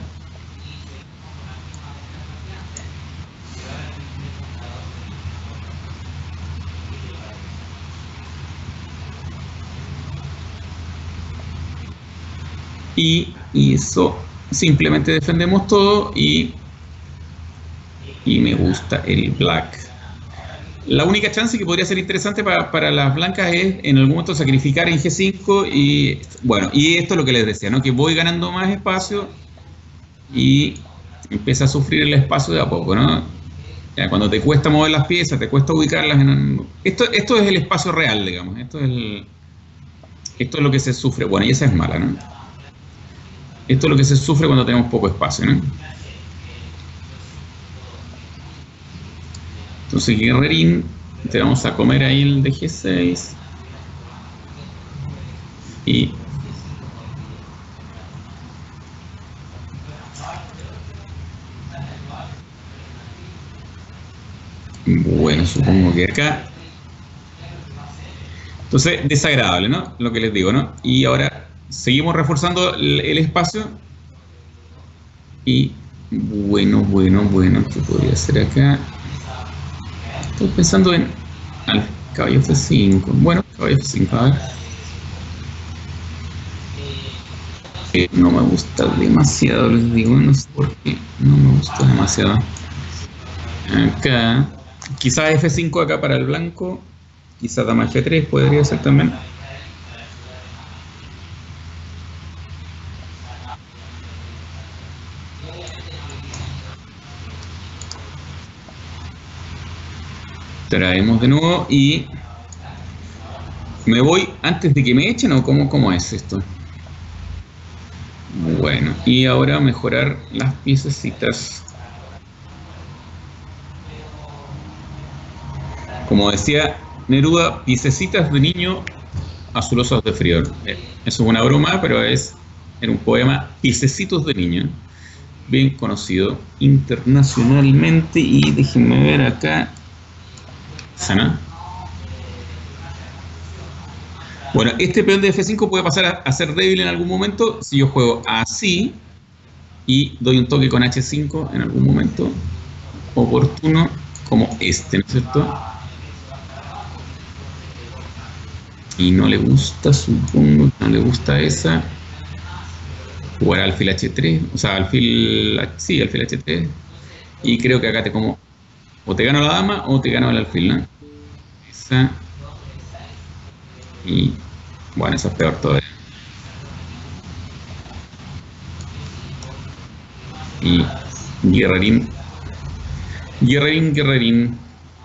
Y, y eso, simplemente defendemos todo y, y me gusta el black. La única chance que podría ser interesante para, para las blancas es en algún momento sacrificar en G cinco y bueno, y esto es lo que les decía, ¿no? Que voy ganando más espacio y empieza a sufrir el espacio de a poco, ¿no? Ya, cuando te cuesta mover las piezas, te cuesta ubicarlas en... Esto, esto es el espacio real, digamos, esto es, el, esto es lo que se sufre. Bueno, y esa es mala, ¿no? Esto es lo que se sufre cuando tenemos poco espacio, ¿no? Entonces, guerrerín, te vamos a comer ahí el de G seis. Y... bueno, supongo que acá... Entonces, desagradable, ¿no? Lo que les digo, ¿no? Y ahora seguimos reforzando el, el espacio. Y... bueno, bueno, bueno, ¿qué podría hacer acá? Estoy pensando en... al caballo F cinco. Bueno, caballo F cinco, a ver. Eh, no me gusta demasiado, les digo, no sé por qué. No me gusta demasiado. Acá... quizás F cinco acá para el blanco. Quizás dama F tres podría ser también. Traemos de nuevo y me voy antes de que me echen, o cómo, cómo es esto. Bueno, y ahora mejorar las piececitas. Como decía Neruda, piececitas de niño azulosos de frío. Eso es una broma, pero es en un poema Piececitos de niño, bien conocido internacionalmente. Y déjenme ver acá. ¿Sana? Bueno, este peón de F cinco puede pasar a, a ser débil en algún momento si yo juego así y doy un toque con H cinco en algún momento oportuno, como este, ¿no es cierto? Y no le gusta, supongo, no le gusta esa. Jugar alfil H tres, o sea, alfil, sí, alfil H tres. Y creo que acá te como, o te gano la dama o te gano el alfil, ¿no? Esa. Y bueno, esa es peor todavía. Y guerrerín. Guerrerín, guerrerín.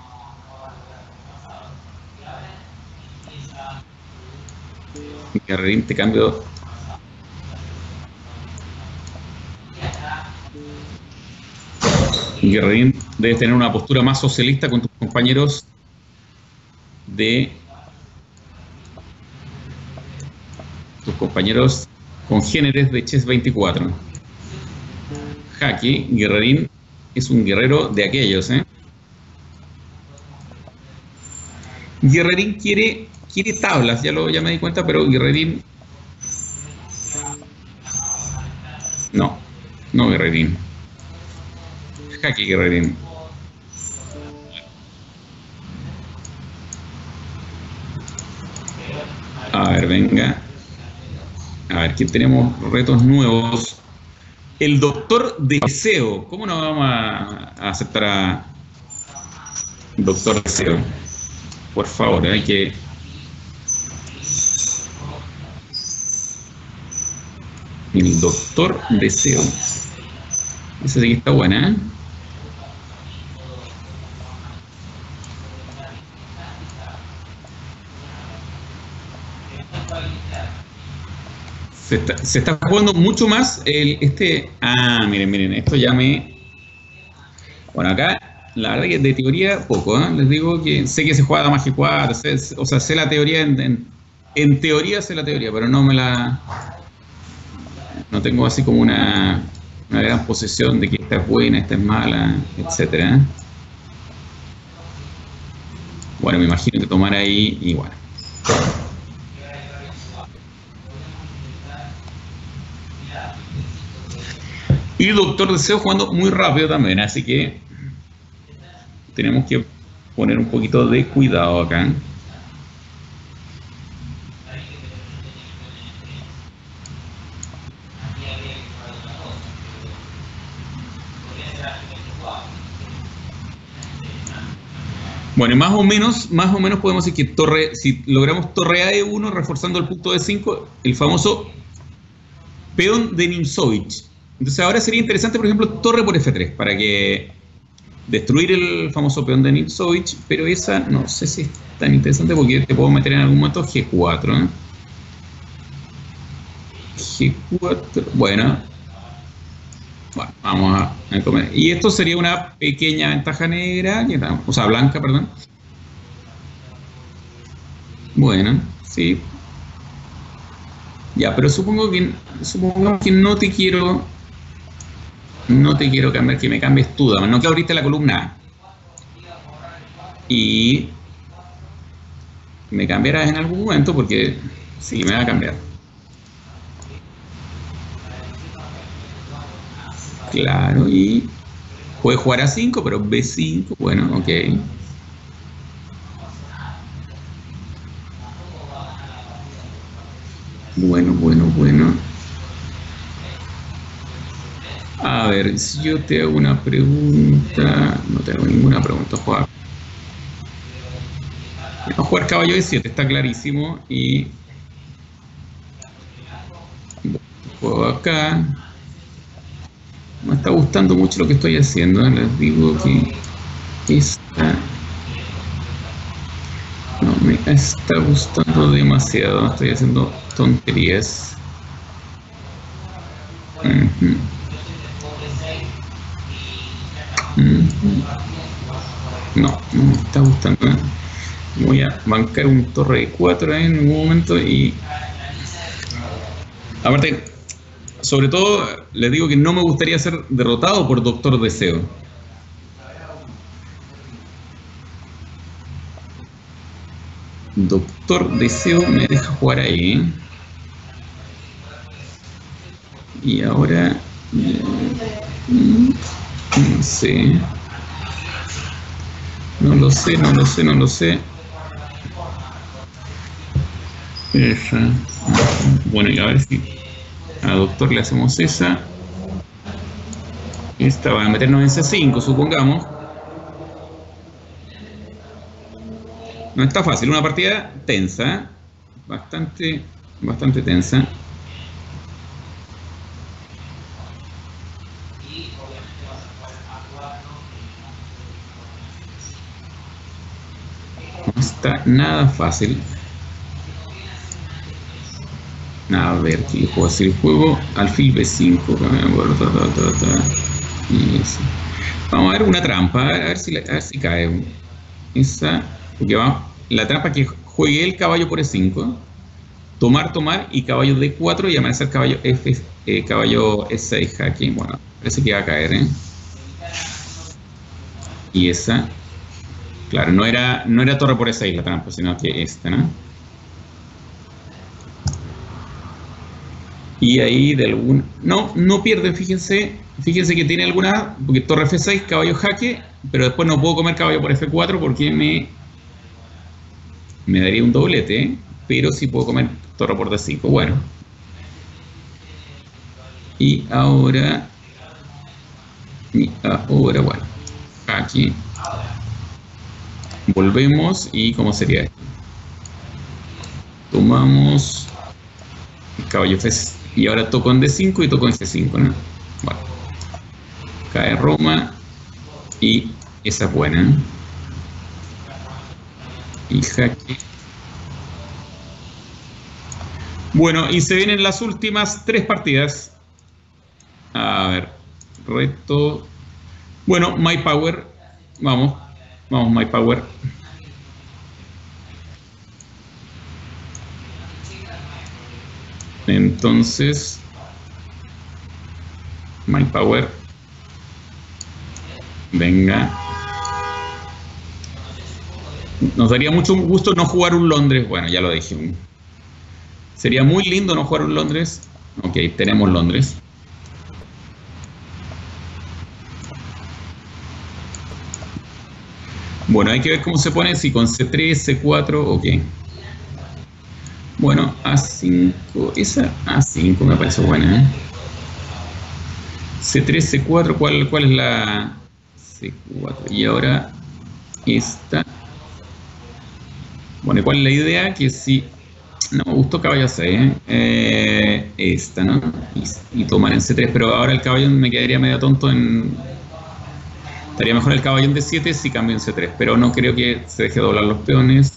Guerrerín, te cambio. Guerrerín, debes tener una postura más socialista con tus compañeros de... tus compañeros congéneres de Chess veinticuatro. Jaque, Guerrerín es un guerrero de aquellos, ¿eh? Guerrerín quiere, quiere tablas, ya, lo, ya me di cuenta, pero Guerrerín... No, no Guerrerín. Jaque, Guerrerín. A ver, venga. A ver, aquí tenemos retos nuevos. El Doctor Deseo. ¿Cómo no vamos a, a aceptar a Doctor Deseo? Por favor, hay que... El Doctor Deseo. Esa sí que está buena, ¿eh? Se está, se está jugando mucho más el, este... Ah, miren, miren, esto ya me... Bueno, acá, la verdad que de teoría poco, ¿eh? Les digo que sé que se juega dama G cuatro, sé, o sea, sé la teoría, en, en, en teoría sé la teoría, pero no me la... No tengo así como una, una gran posesión de que esta es buena, esta es mala, etcétera, ¿eh? Bueno, me imagino que tomar ahí y bueno. Y Doctor Deseo jugando muy rápido también, así que tenemos que poner un poquito de cuidado acá. Bueno, y más o menos, más o menos podemos decir que torre, si logramos torre A E uno reforzando el punto D cinco, el famoso peón de Nimzovich. Entonces ahora sería interesante, por ejemplo, torre por F tres, para que destruir el famoso peón de Nimzovich, pero esa no sé si es tan interesante porque te puedo meter en algún momento G cuatro. ¿eh? G cuatro, bueno. Bueno, vamos a, a comer. Y esto sería una pequeña ventaja negra, o sea, blanca, perdón. Bueno, sí. Ya, pero supongo que, supongamos que no te quiero, no te quiero cambiar, que me cambies tú, dama. No que abriste la columna y me cambiarás en algún momento porque sí, me va a cambiar. Claro, y puede jugar a cinco, pero B cinco, bueno, ok. Bueno, bueno, bueno. A ver, si yo te hago una pregunta... No te hago ninguna pregunta, jugar. Vamos a jugar caballo de siete, está clarísimo. Y... juego acá. Me está gustando mucho lo que estoy haciendo. ¿eh? Les digo que esta no me está gustando demasiado. Estoy haciendo tonterías. Uh-huh. Uh-huh. No, no me está gustando. ¿eh? Voy a bancar un torre de cuatro ¿eh? en un momento y... Aparte... Sobre todo, les digo que no me gustaría ser derrotado por Doctor Deseo. Doctor Deseo me deja jugar ahí. ¿eh? Y ahora... No sé. No lo sé, no lo sé, no lo sé. Esa. Bueno, y a ver si... A Doctor le hacemos esa. Esta va a meternos en C cinco, supongamos. No está fácil, una partida tensa. Bastante, bastante tensa. No está nada fácil. A ver, ¿qué puedo hacer el juego? Alfil B cinco. Vamos a ver una trampa, a ver si, a ver si cae. Esa, porque va, la trampa que juegue el caballo por E cinco. Tomar, tomar y caballo D cuatro y amanecer caballo F, eh, caballo E seis jaque. Bueno, parece que va a caer, ¿eh? Y esa, claro, no era, no era torre por E seis la trampa, sino que esta, ¿no? Y ahí de algún... No, no pierde, fíjense. Fíjense que tiene alguna... Porque torre F seis, caballo jaque. Pero después no puedo comer caballo por F cuatro porque me... Me daría un doblete. ¿eh? Pero sí puedo comer torre por D cinco. Bueno. Y ahora... Y ahora, bueno. Aquí. Volvemos. ¿Y cómo sería esto? Tomamos... Caballo F seis. Y ahora toco en D cinco y toco en C cinco, ¿no? Bueno. Cae Roma. Y esa es buena. ¿eh? Y jaque. Bueno, y se vienen las últimas tres partidas. A ver. Reto. Bueno, My Power. Vamos. Vamos, My Power. Entonces, My Power. Venga. Nos daría mucho gusto no jugar un Londres. Bueno, ya lo dije. Sería muy lindo no jugar un Londres. Ok, tenemos Londres. Bueno, hay que ver cómo se pone, si con ce tres, ce cuatro, ok. Bueno, a cinco, esa a cinco me parece buena, ¿eh? ce tres, ce cuatro, ¿cuál, cuál es la ce cuatro? Y ahora esta. Bueno, ¿cuál es la idea? Que si... No, me gustó caballo a seis, ¿eh? Eh, esta, ¿no? Y, y tomar en ce tres, pero ahora el caballón me quedaría medio tonto en... Estaría mejor el caballón de siete si cambio en ce tres, pero no creo que se deje doblar los peones.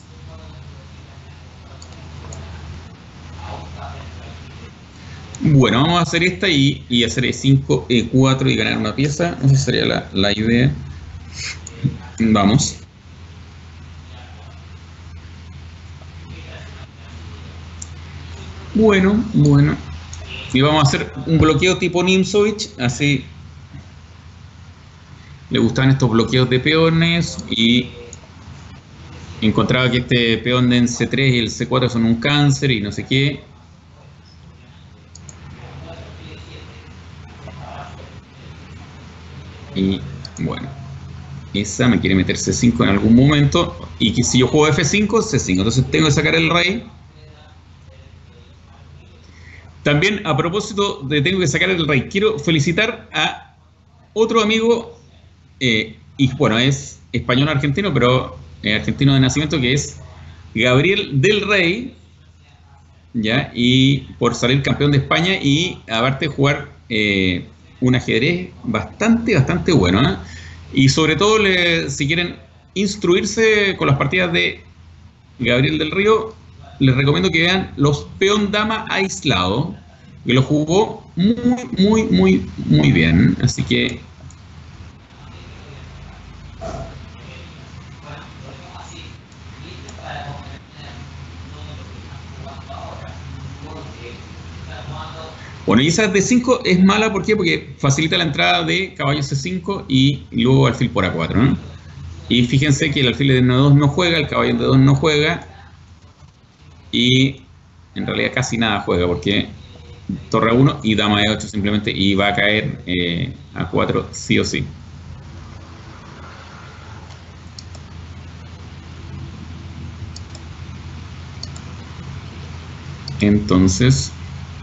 Bueno, vamos a hacer esta y, y hacer e cinco, e cuatro y ganar una pieza. Esa sería la, la idea. Vamos. Bueno, bueno. Y vamos a hacer un bloqueo tipo Nimzowitsch, así. Le gustaban estos bloqueos de peones y encontraba que este peón de en ce tres y el ce cuatro son un cáncer y no sé qué. Y bueno, esa me quiere meter ce cinco en algún momento. Y que si yo juego efe cinco, ce cinco. Entonces tengo que sacar el rey. También, a propósito de tengo que sacar el rey, quiero felicitar a otro amigo, eh, y bueno, es español-argentino, pero eh, argentino de nacimiento, que es Gabriel del Rey, ¿ya? Y por salir campeón de España y aparte jugar eh, un ajedrez bastante, bastante bueno, ¿eh? Y sobre todo, le, si quieren instruirse con las partidas de Gabriel del Río, les recomiendo que vean los peón dama aislado, que lo jugó muy, muy, muy, muy bien. Así que bueno, y esa de cinco es mala, ¿por qué? Porque facilita la entrada de caballo ce cinco y luego alfil por a cuatro, ¿no? Y fíjense que el alfil de ene dos no juega, el caballo de dos no juega. Y en realidad casi nada juega, porque torre a uno y dama de ocho simplemente, y va a caer eh, a cuatro sí o sí. Entonces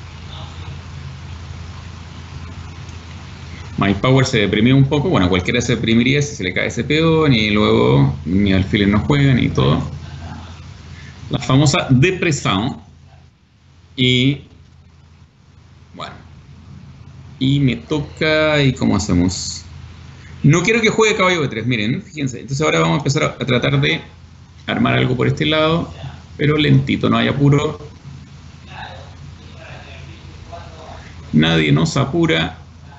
My Power se deprimió un poco. Bueno, cualquiera se deprimiría si se le cae ese peón y luego ni alfiles no juegan y todo. La famosa depresión. Y bueno, y me toca. ¿Y cómo hacemos? No quiero que juegue caballo de tres, miren, fíjense. Entonces ahora vamos a empezar a, a tratar de armar algo por este lado, pero lentito, no hay apuro. Nadie nos apura.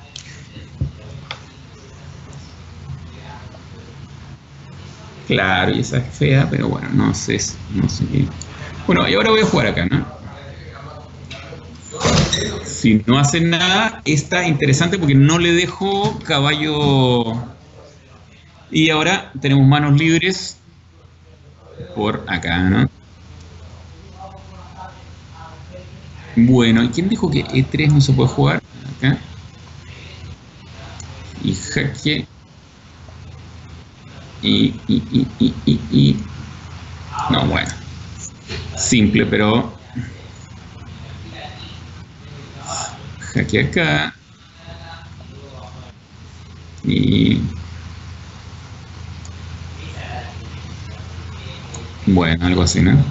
Claro, y esa es fea, pero bueno, no sé, no sé qué. Bueno, y ahora voy a jugar acá, ¿no? Si no hacen nada, está interesante porque no le dejo caballo. Y ahora tenemos manos libres por acá, ¿no? Bueno, ¿y quién dijo que e tres no se puede jugar? Acá. Y jaque. Y, y, y, y, y, y. No, bueno. Simple, pero... Jaque acá. Y... Bueno, algo así, ¿no?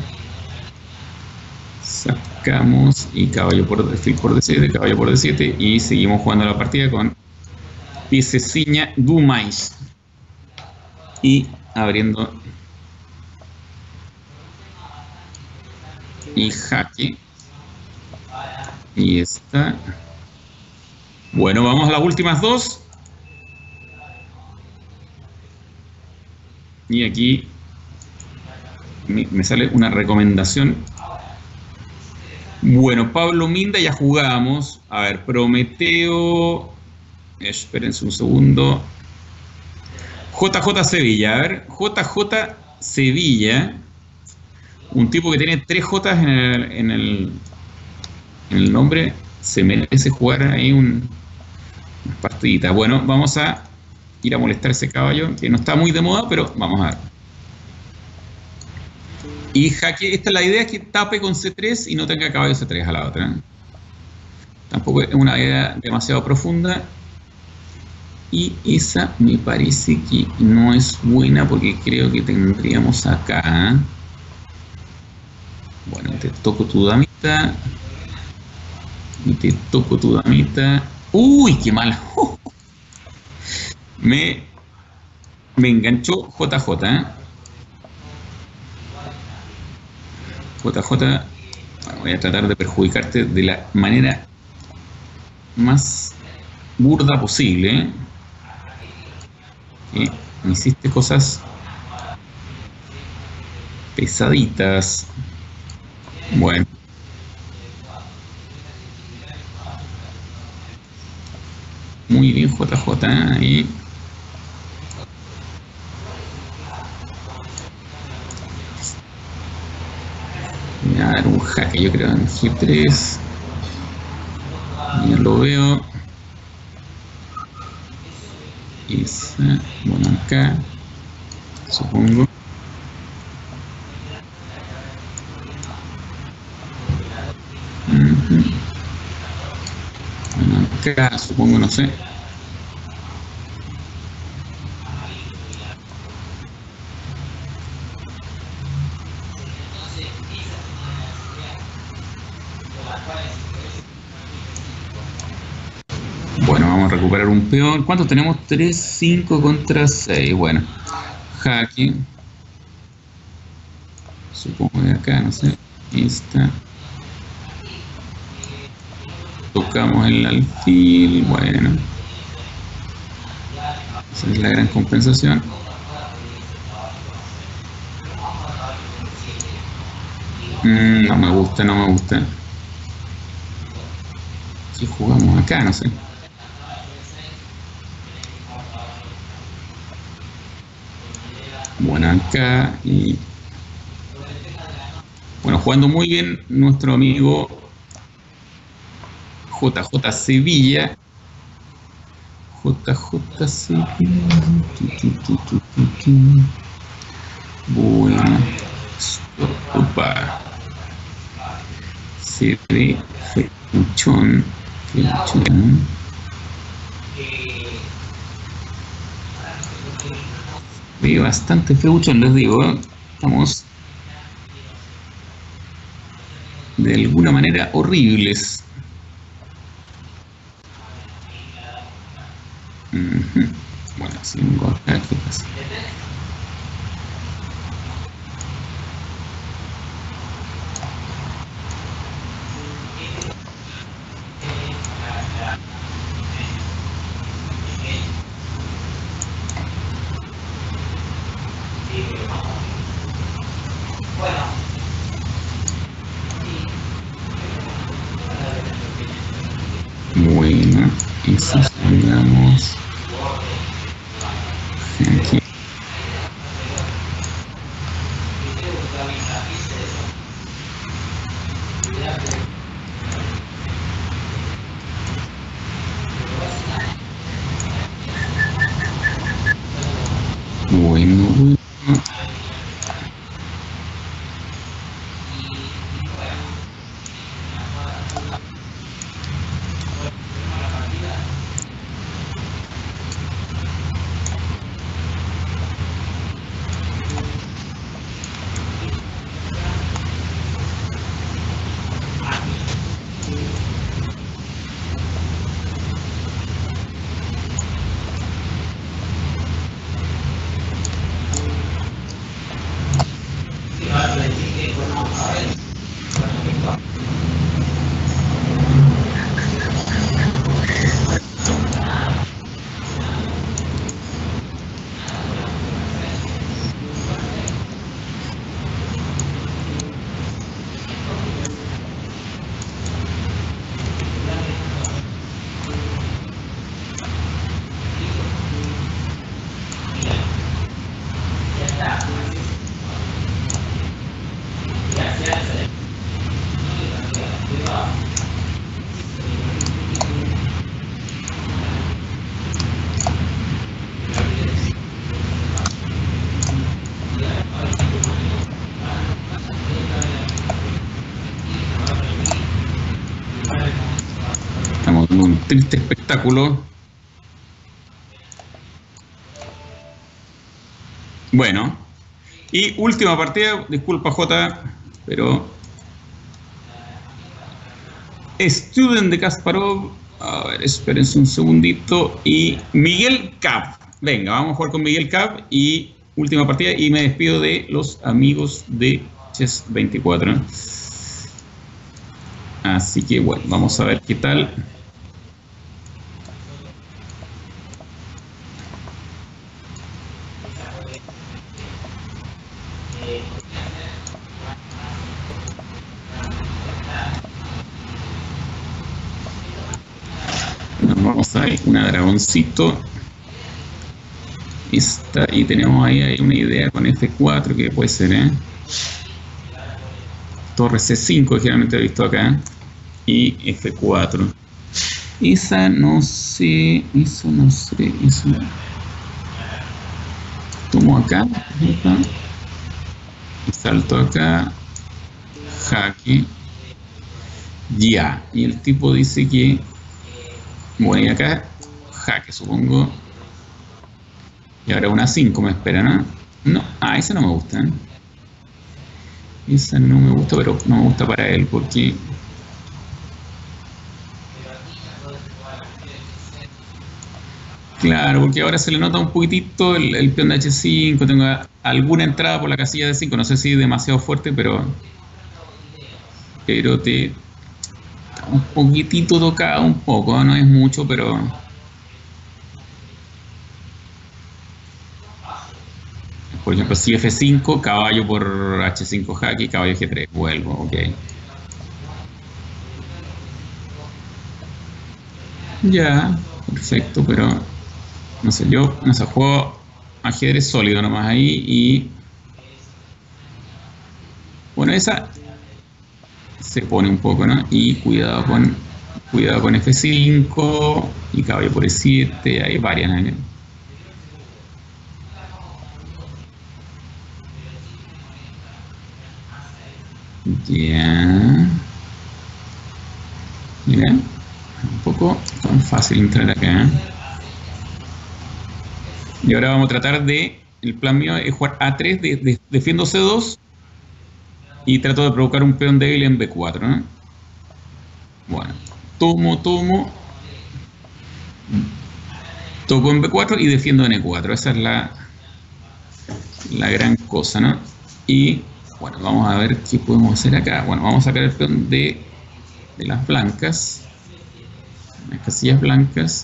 Sacamos y caballo por alfil por de siete, caballo por de siete y seguimos jugando la partida con piececiña do mais. Y abriendo y jaque. Y esta. Bueno, vamos a las últimas dos. Y aquí me sale una recomendación. Bueno, Pablo Minda, ya jugamos. A ver, Prometeo. Espérense un segundo. J J Sevilla, a ver, J J Sevilla. Un tipo que tiene tres Jotas en el, en el, en el nombre. Se merece jugar ahí un, unas partiditas. Bueno, vamos a ir a molestar a ese caballo, que no está muy de moda, pero vamos a ver. Y jaque, esta es la idea, es que tape con C tres y no tenga caballo C tres a la otra. Tampoco es una idea demasiado profunda. Y esa me parece que no es buena, porque creo que tendríamos acá... Bueno, te toco tu damita. Y te toco tu damita. ¡Uy, qué mal! Me, me enganchó J J, ¿eh? J J, bueno, voy a tratar de perjudicarte de la manera más burda posible, ¿eh? Eh, me hiciste cosas pesaditas. Bueno. Muy bien, J J, ¿eh? Ahí. Voy a dar un jaque, yo creo, en G tres. Ya lo veo. Esa, bueno, acá, supongo. Uh-huh. Bueno, acá, supongo, no sé. Bueno, vamos a recuperar un peón. ¿Cuántos tenemos? tres, cinco contra seis. Bueno, jaque. Supongo que acá, no sé. Esta. Tocamos el alfil. Bueno. Esa es la gran compensación. Mm, no me gusta, no me gusta. Si jugamos acá, no sé. Bueno, acá y... Bueno, jugando muy bien nuestro amigo J J Sevilla. J J Sevilla. Bueno. Opa. Se ve feuchón. Feuchón. Ve bastante feuchón, les digo. Estamos de alguna manera horribles. Uh-huh. Bueno, si vengo acá, ¿qué pasa? Bueno, eso digamos aquí. Bueno, bueno. triste espectáculo. Bueno, y última partida, disculpa Jota, pero Student de Kasparov, a ver, espérense un segundito, y Miguel Cap. Venga, vamos a jugar con Miguel Cap y última partida, y me despido de los amigos de Chess veinticuatro. Así que bueno, vamos a ver qué tal. Nos vamos a ir una dragoncito. Esta, y tenemos ahí, ahí una idea con F cuatro que puede ser, ¿eh? Torre C cinco, generalmente he visto acá. Y F cuatro. Esa no sé, eso no sé, eso. Tomo acá, acá. Y salto acá. Jaque. Ya. Y el tipo dice que. Bueno, y acá. Jaque, supongo. Y ahora una cinco me espera, ¿no? No, ah, esa no me gusta, ¿eh? Esa no me gusta, pero no me gusta para él porque... Claro, porque ahora se le nota un poquitito el, el peón de H cinco, tengo alguna entrada por la casilla de cinco, no sé si demasiado fuerte, pero... Pero te... Está un poquitito tocado, un poco, no es mucho, pero... Por ejemplo, si F cinco, caballo por H cinco jaque, caballo G tres, vuelvo, ok. Ya, perfecto, pero no sé, yo no sé, juego ajedrez sólido nomás ahí y... Bueno, esa se pone un poco, ¿no? Y cuidado con, cuidado con F cinco y caballo por E siete, hay varias, ¿no? Ya. Mira, un poco tan fácil entrar acá. Y ahora vamos a tratar de, el plan mío es jugar A tres, de, de, defiendo C dos y trato de provocar un peón débil en B cuatro, ¿no? Bueno, tomo, tomo, toco en B cuatro y defiendo en E cuatro. Esa es la, la gran cosa, ¿no? Y bueno, vamos a ver qué podemos hacer acá. Bueno, vamos a sacar el peón de, de las blancas. Las casillas blancas.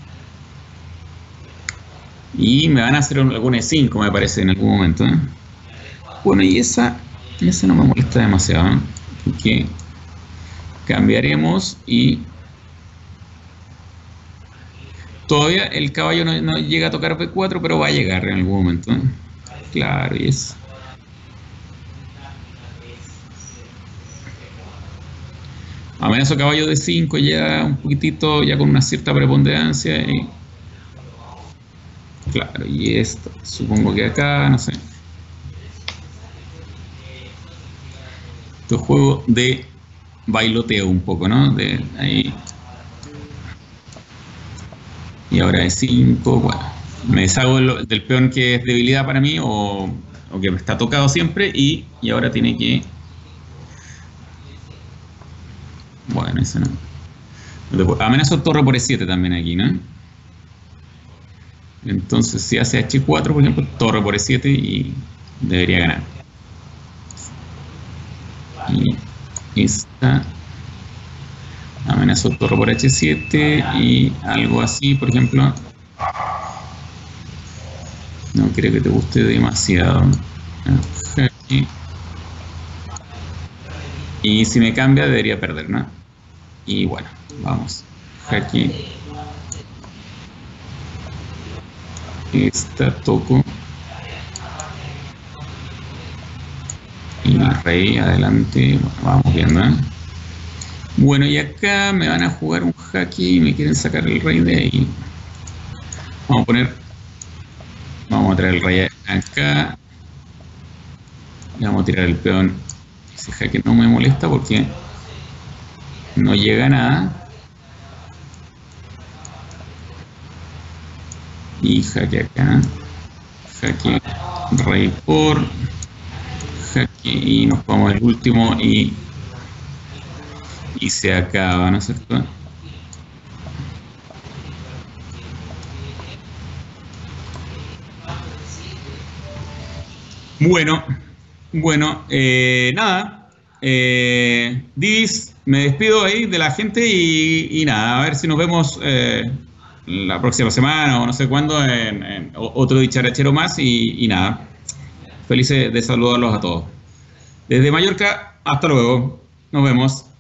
Y me van a hacer algún E cinco, me parece, en algún momento, ¿eh? Bueno, y esa, esa no me molesta demasiado, ¿eh? Porque cambiaremos y... Todavía el caballo no, no llega a tocar B cuatro, pero va a llegar en algún momento, ¿eh? Claro, y es... Amenazo caballo de cinco ya un poquitito, ya con una cierta preponderancia. Y... Claro, y esto, supongo que acá, no sé. Esto es juego de bailoteo un poco, ¿no? De ahí. Y ahora de cinco, bueno. Me deshago del, del peón que es debilidad para mí o, o que está tocado siempre y, y ahora tiene que... Bueno, eso no. Amenazo torre por E siete también aquí, ¿no? Entonces, si hace H cuatro, por ejemplo, torre por E siete y debería ganar. Y esta. Amenazo torre por H siete y algo así, por ejemplo. No creo que te guste demasiado. Aquí. Y si me cambia, debería perder, ¿no? Y bueno, vamos. Aquí. Esta toco. Y rey, adelante. Bueno, vamos viendo, ¿eh? Bueno, y acá me van a jugar un jaque y me quieren sacar el rey de ahí. Vamos a poner... Vamos a traer el rey acá. Y vamos a tirar el peón. Ese jaque no me molesta porque no llega a nada. Y jaque acá. Jaque rey por. Jaque y nos vamos al último y. Y se acaba, ¿no es cierto? Bueno, bueno, eh, nada. Eh, Divis, me despido ahí de la gente y, y nada, a ver si nos vemos eh, la próxima semana o no sé cuándo en, en otro dicharachero más y, y nada. Felices de saludarlos a todos. Desde Mallorca, hasta luego. Nos vemos.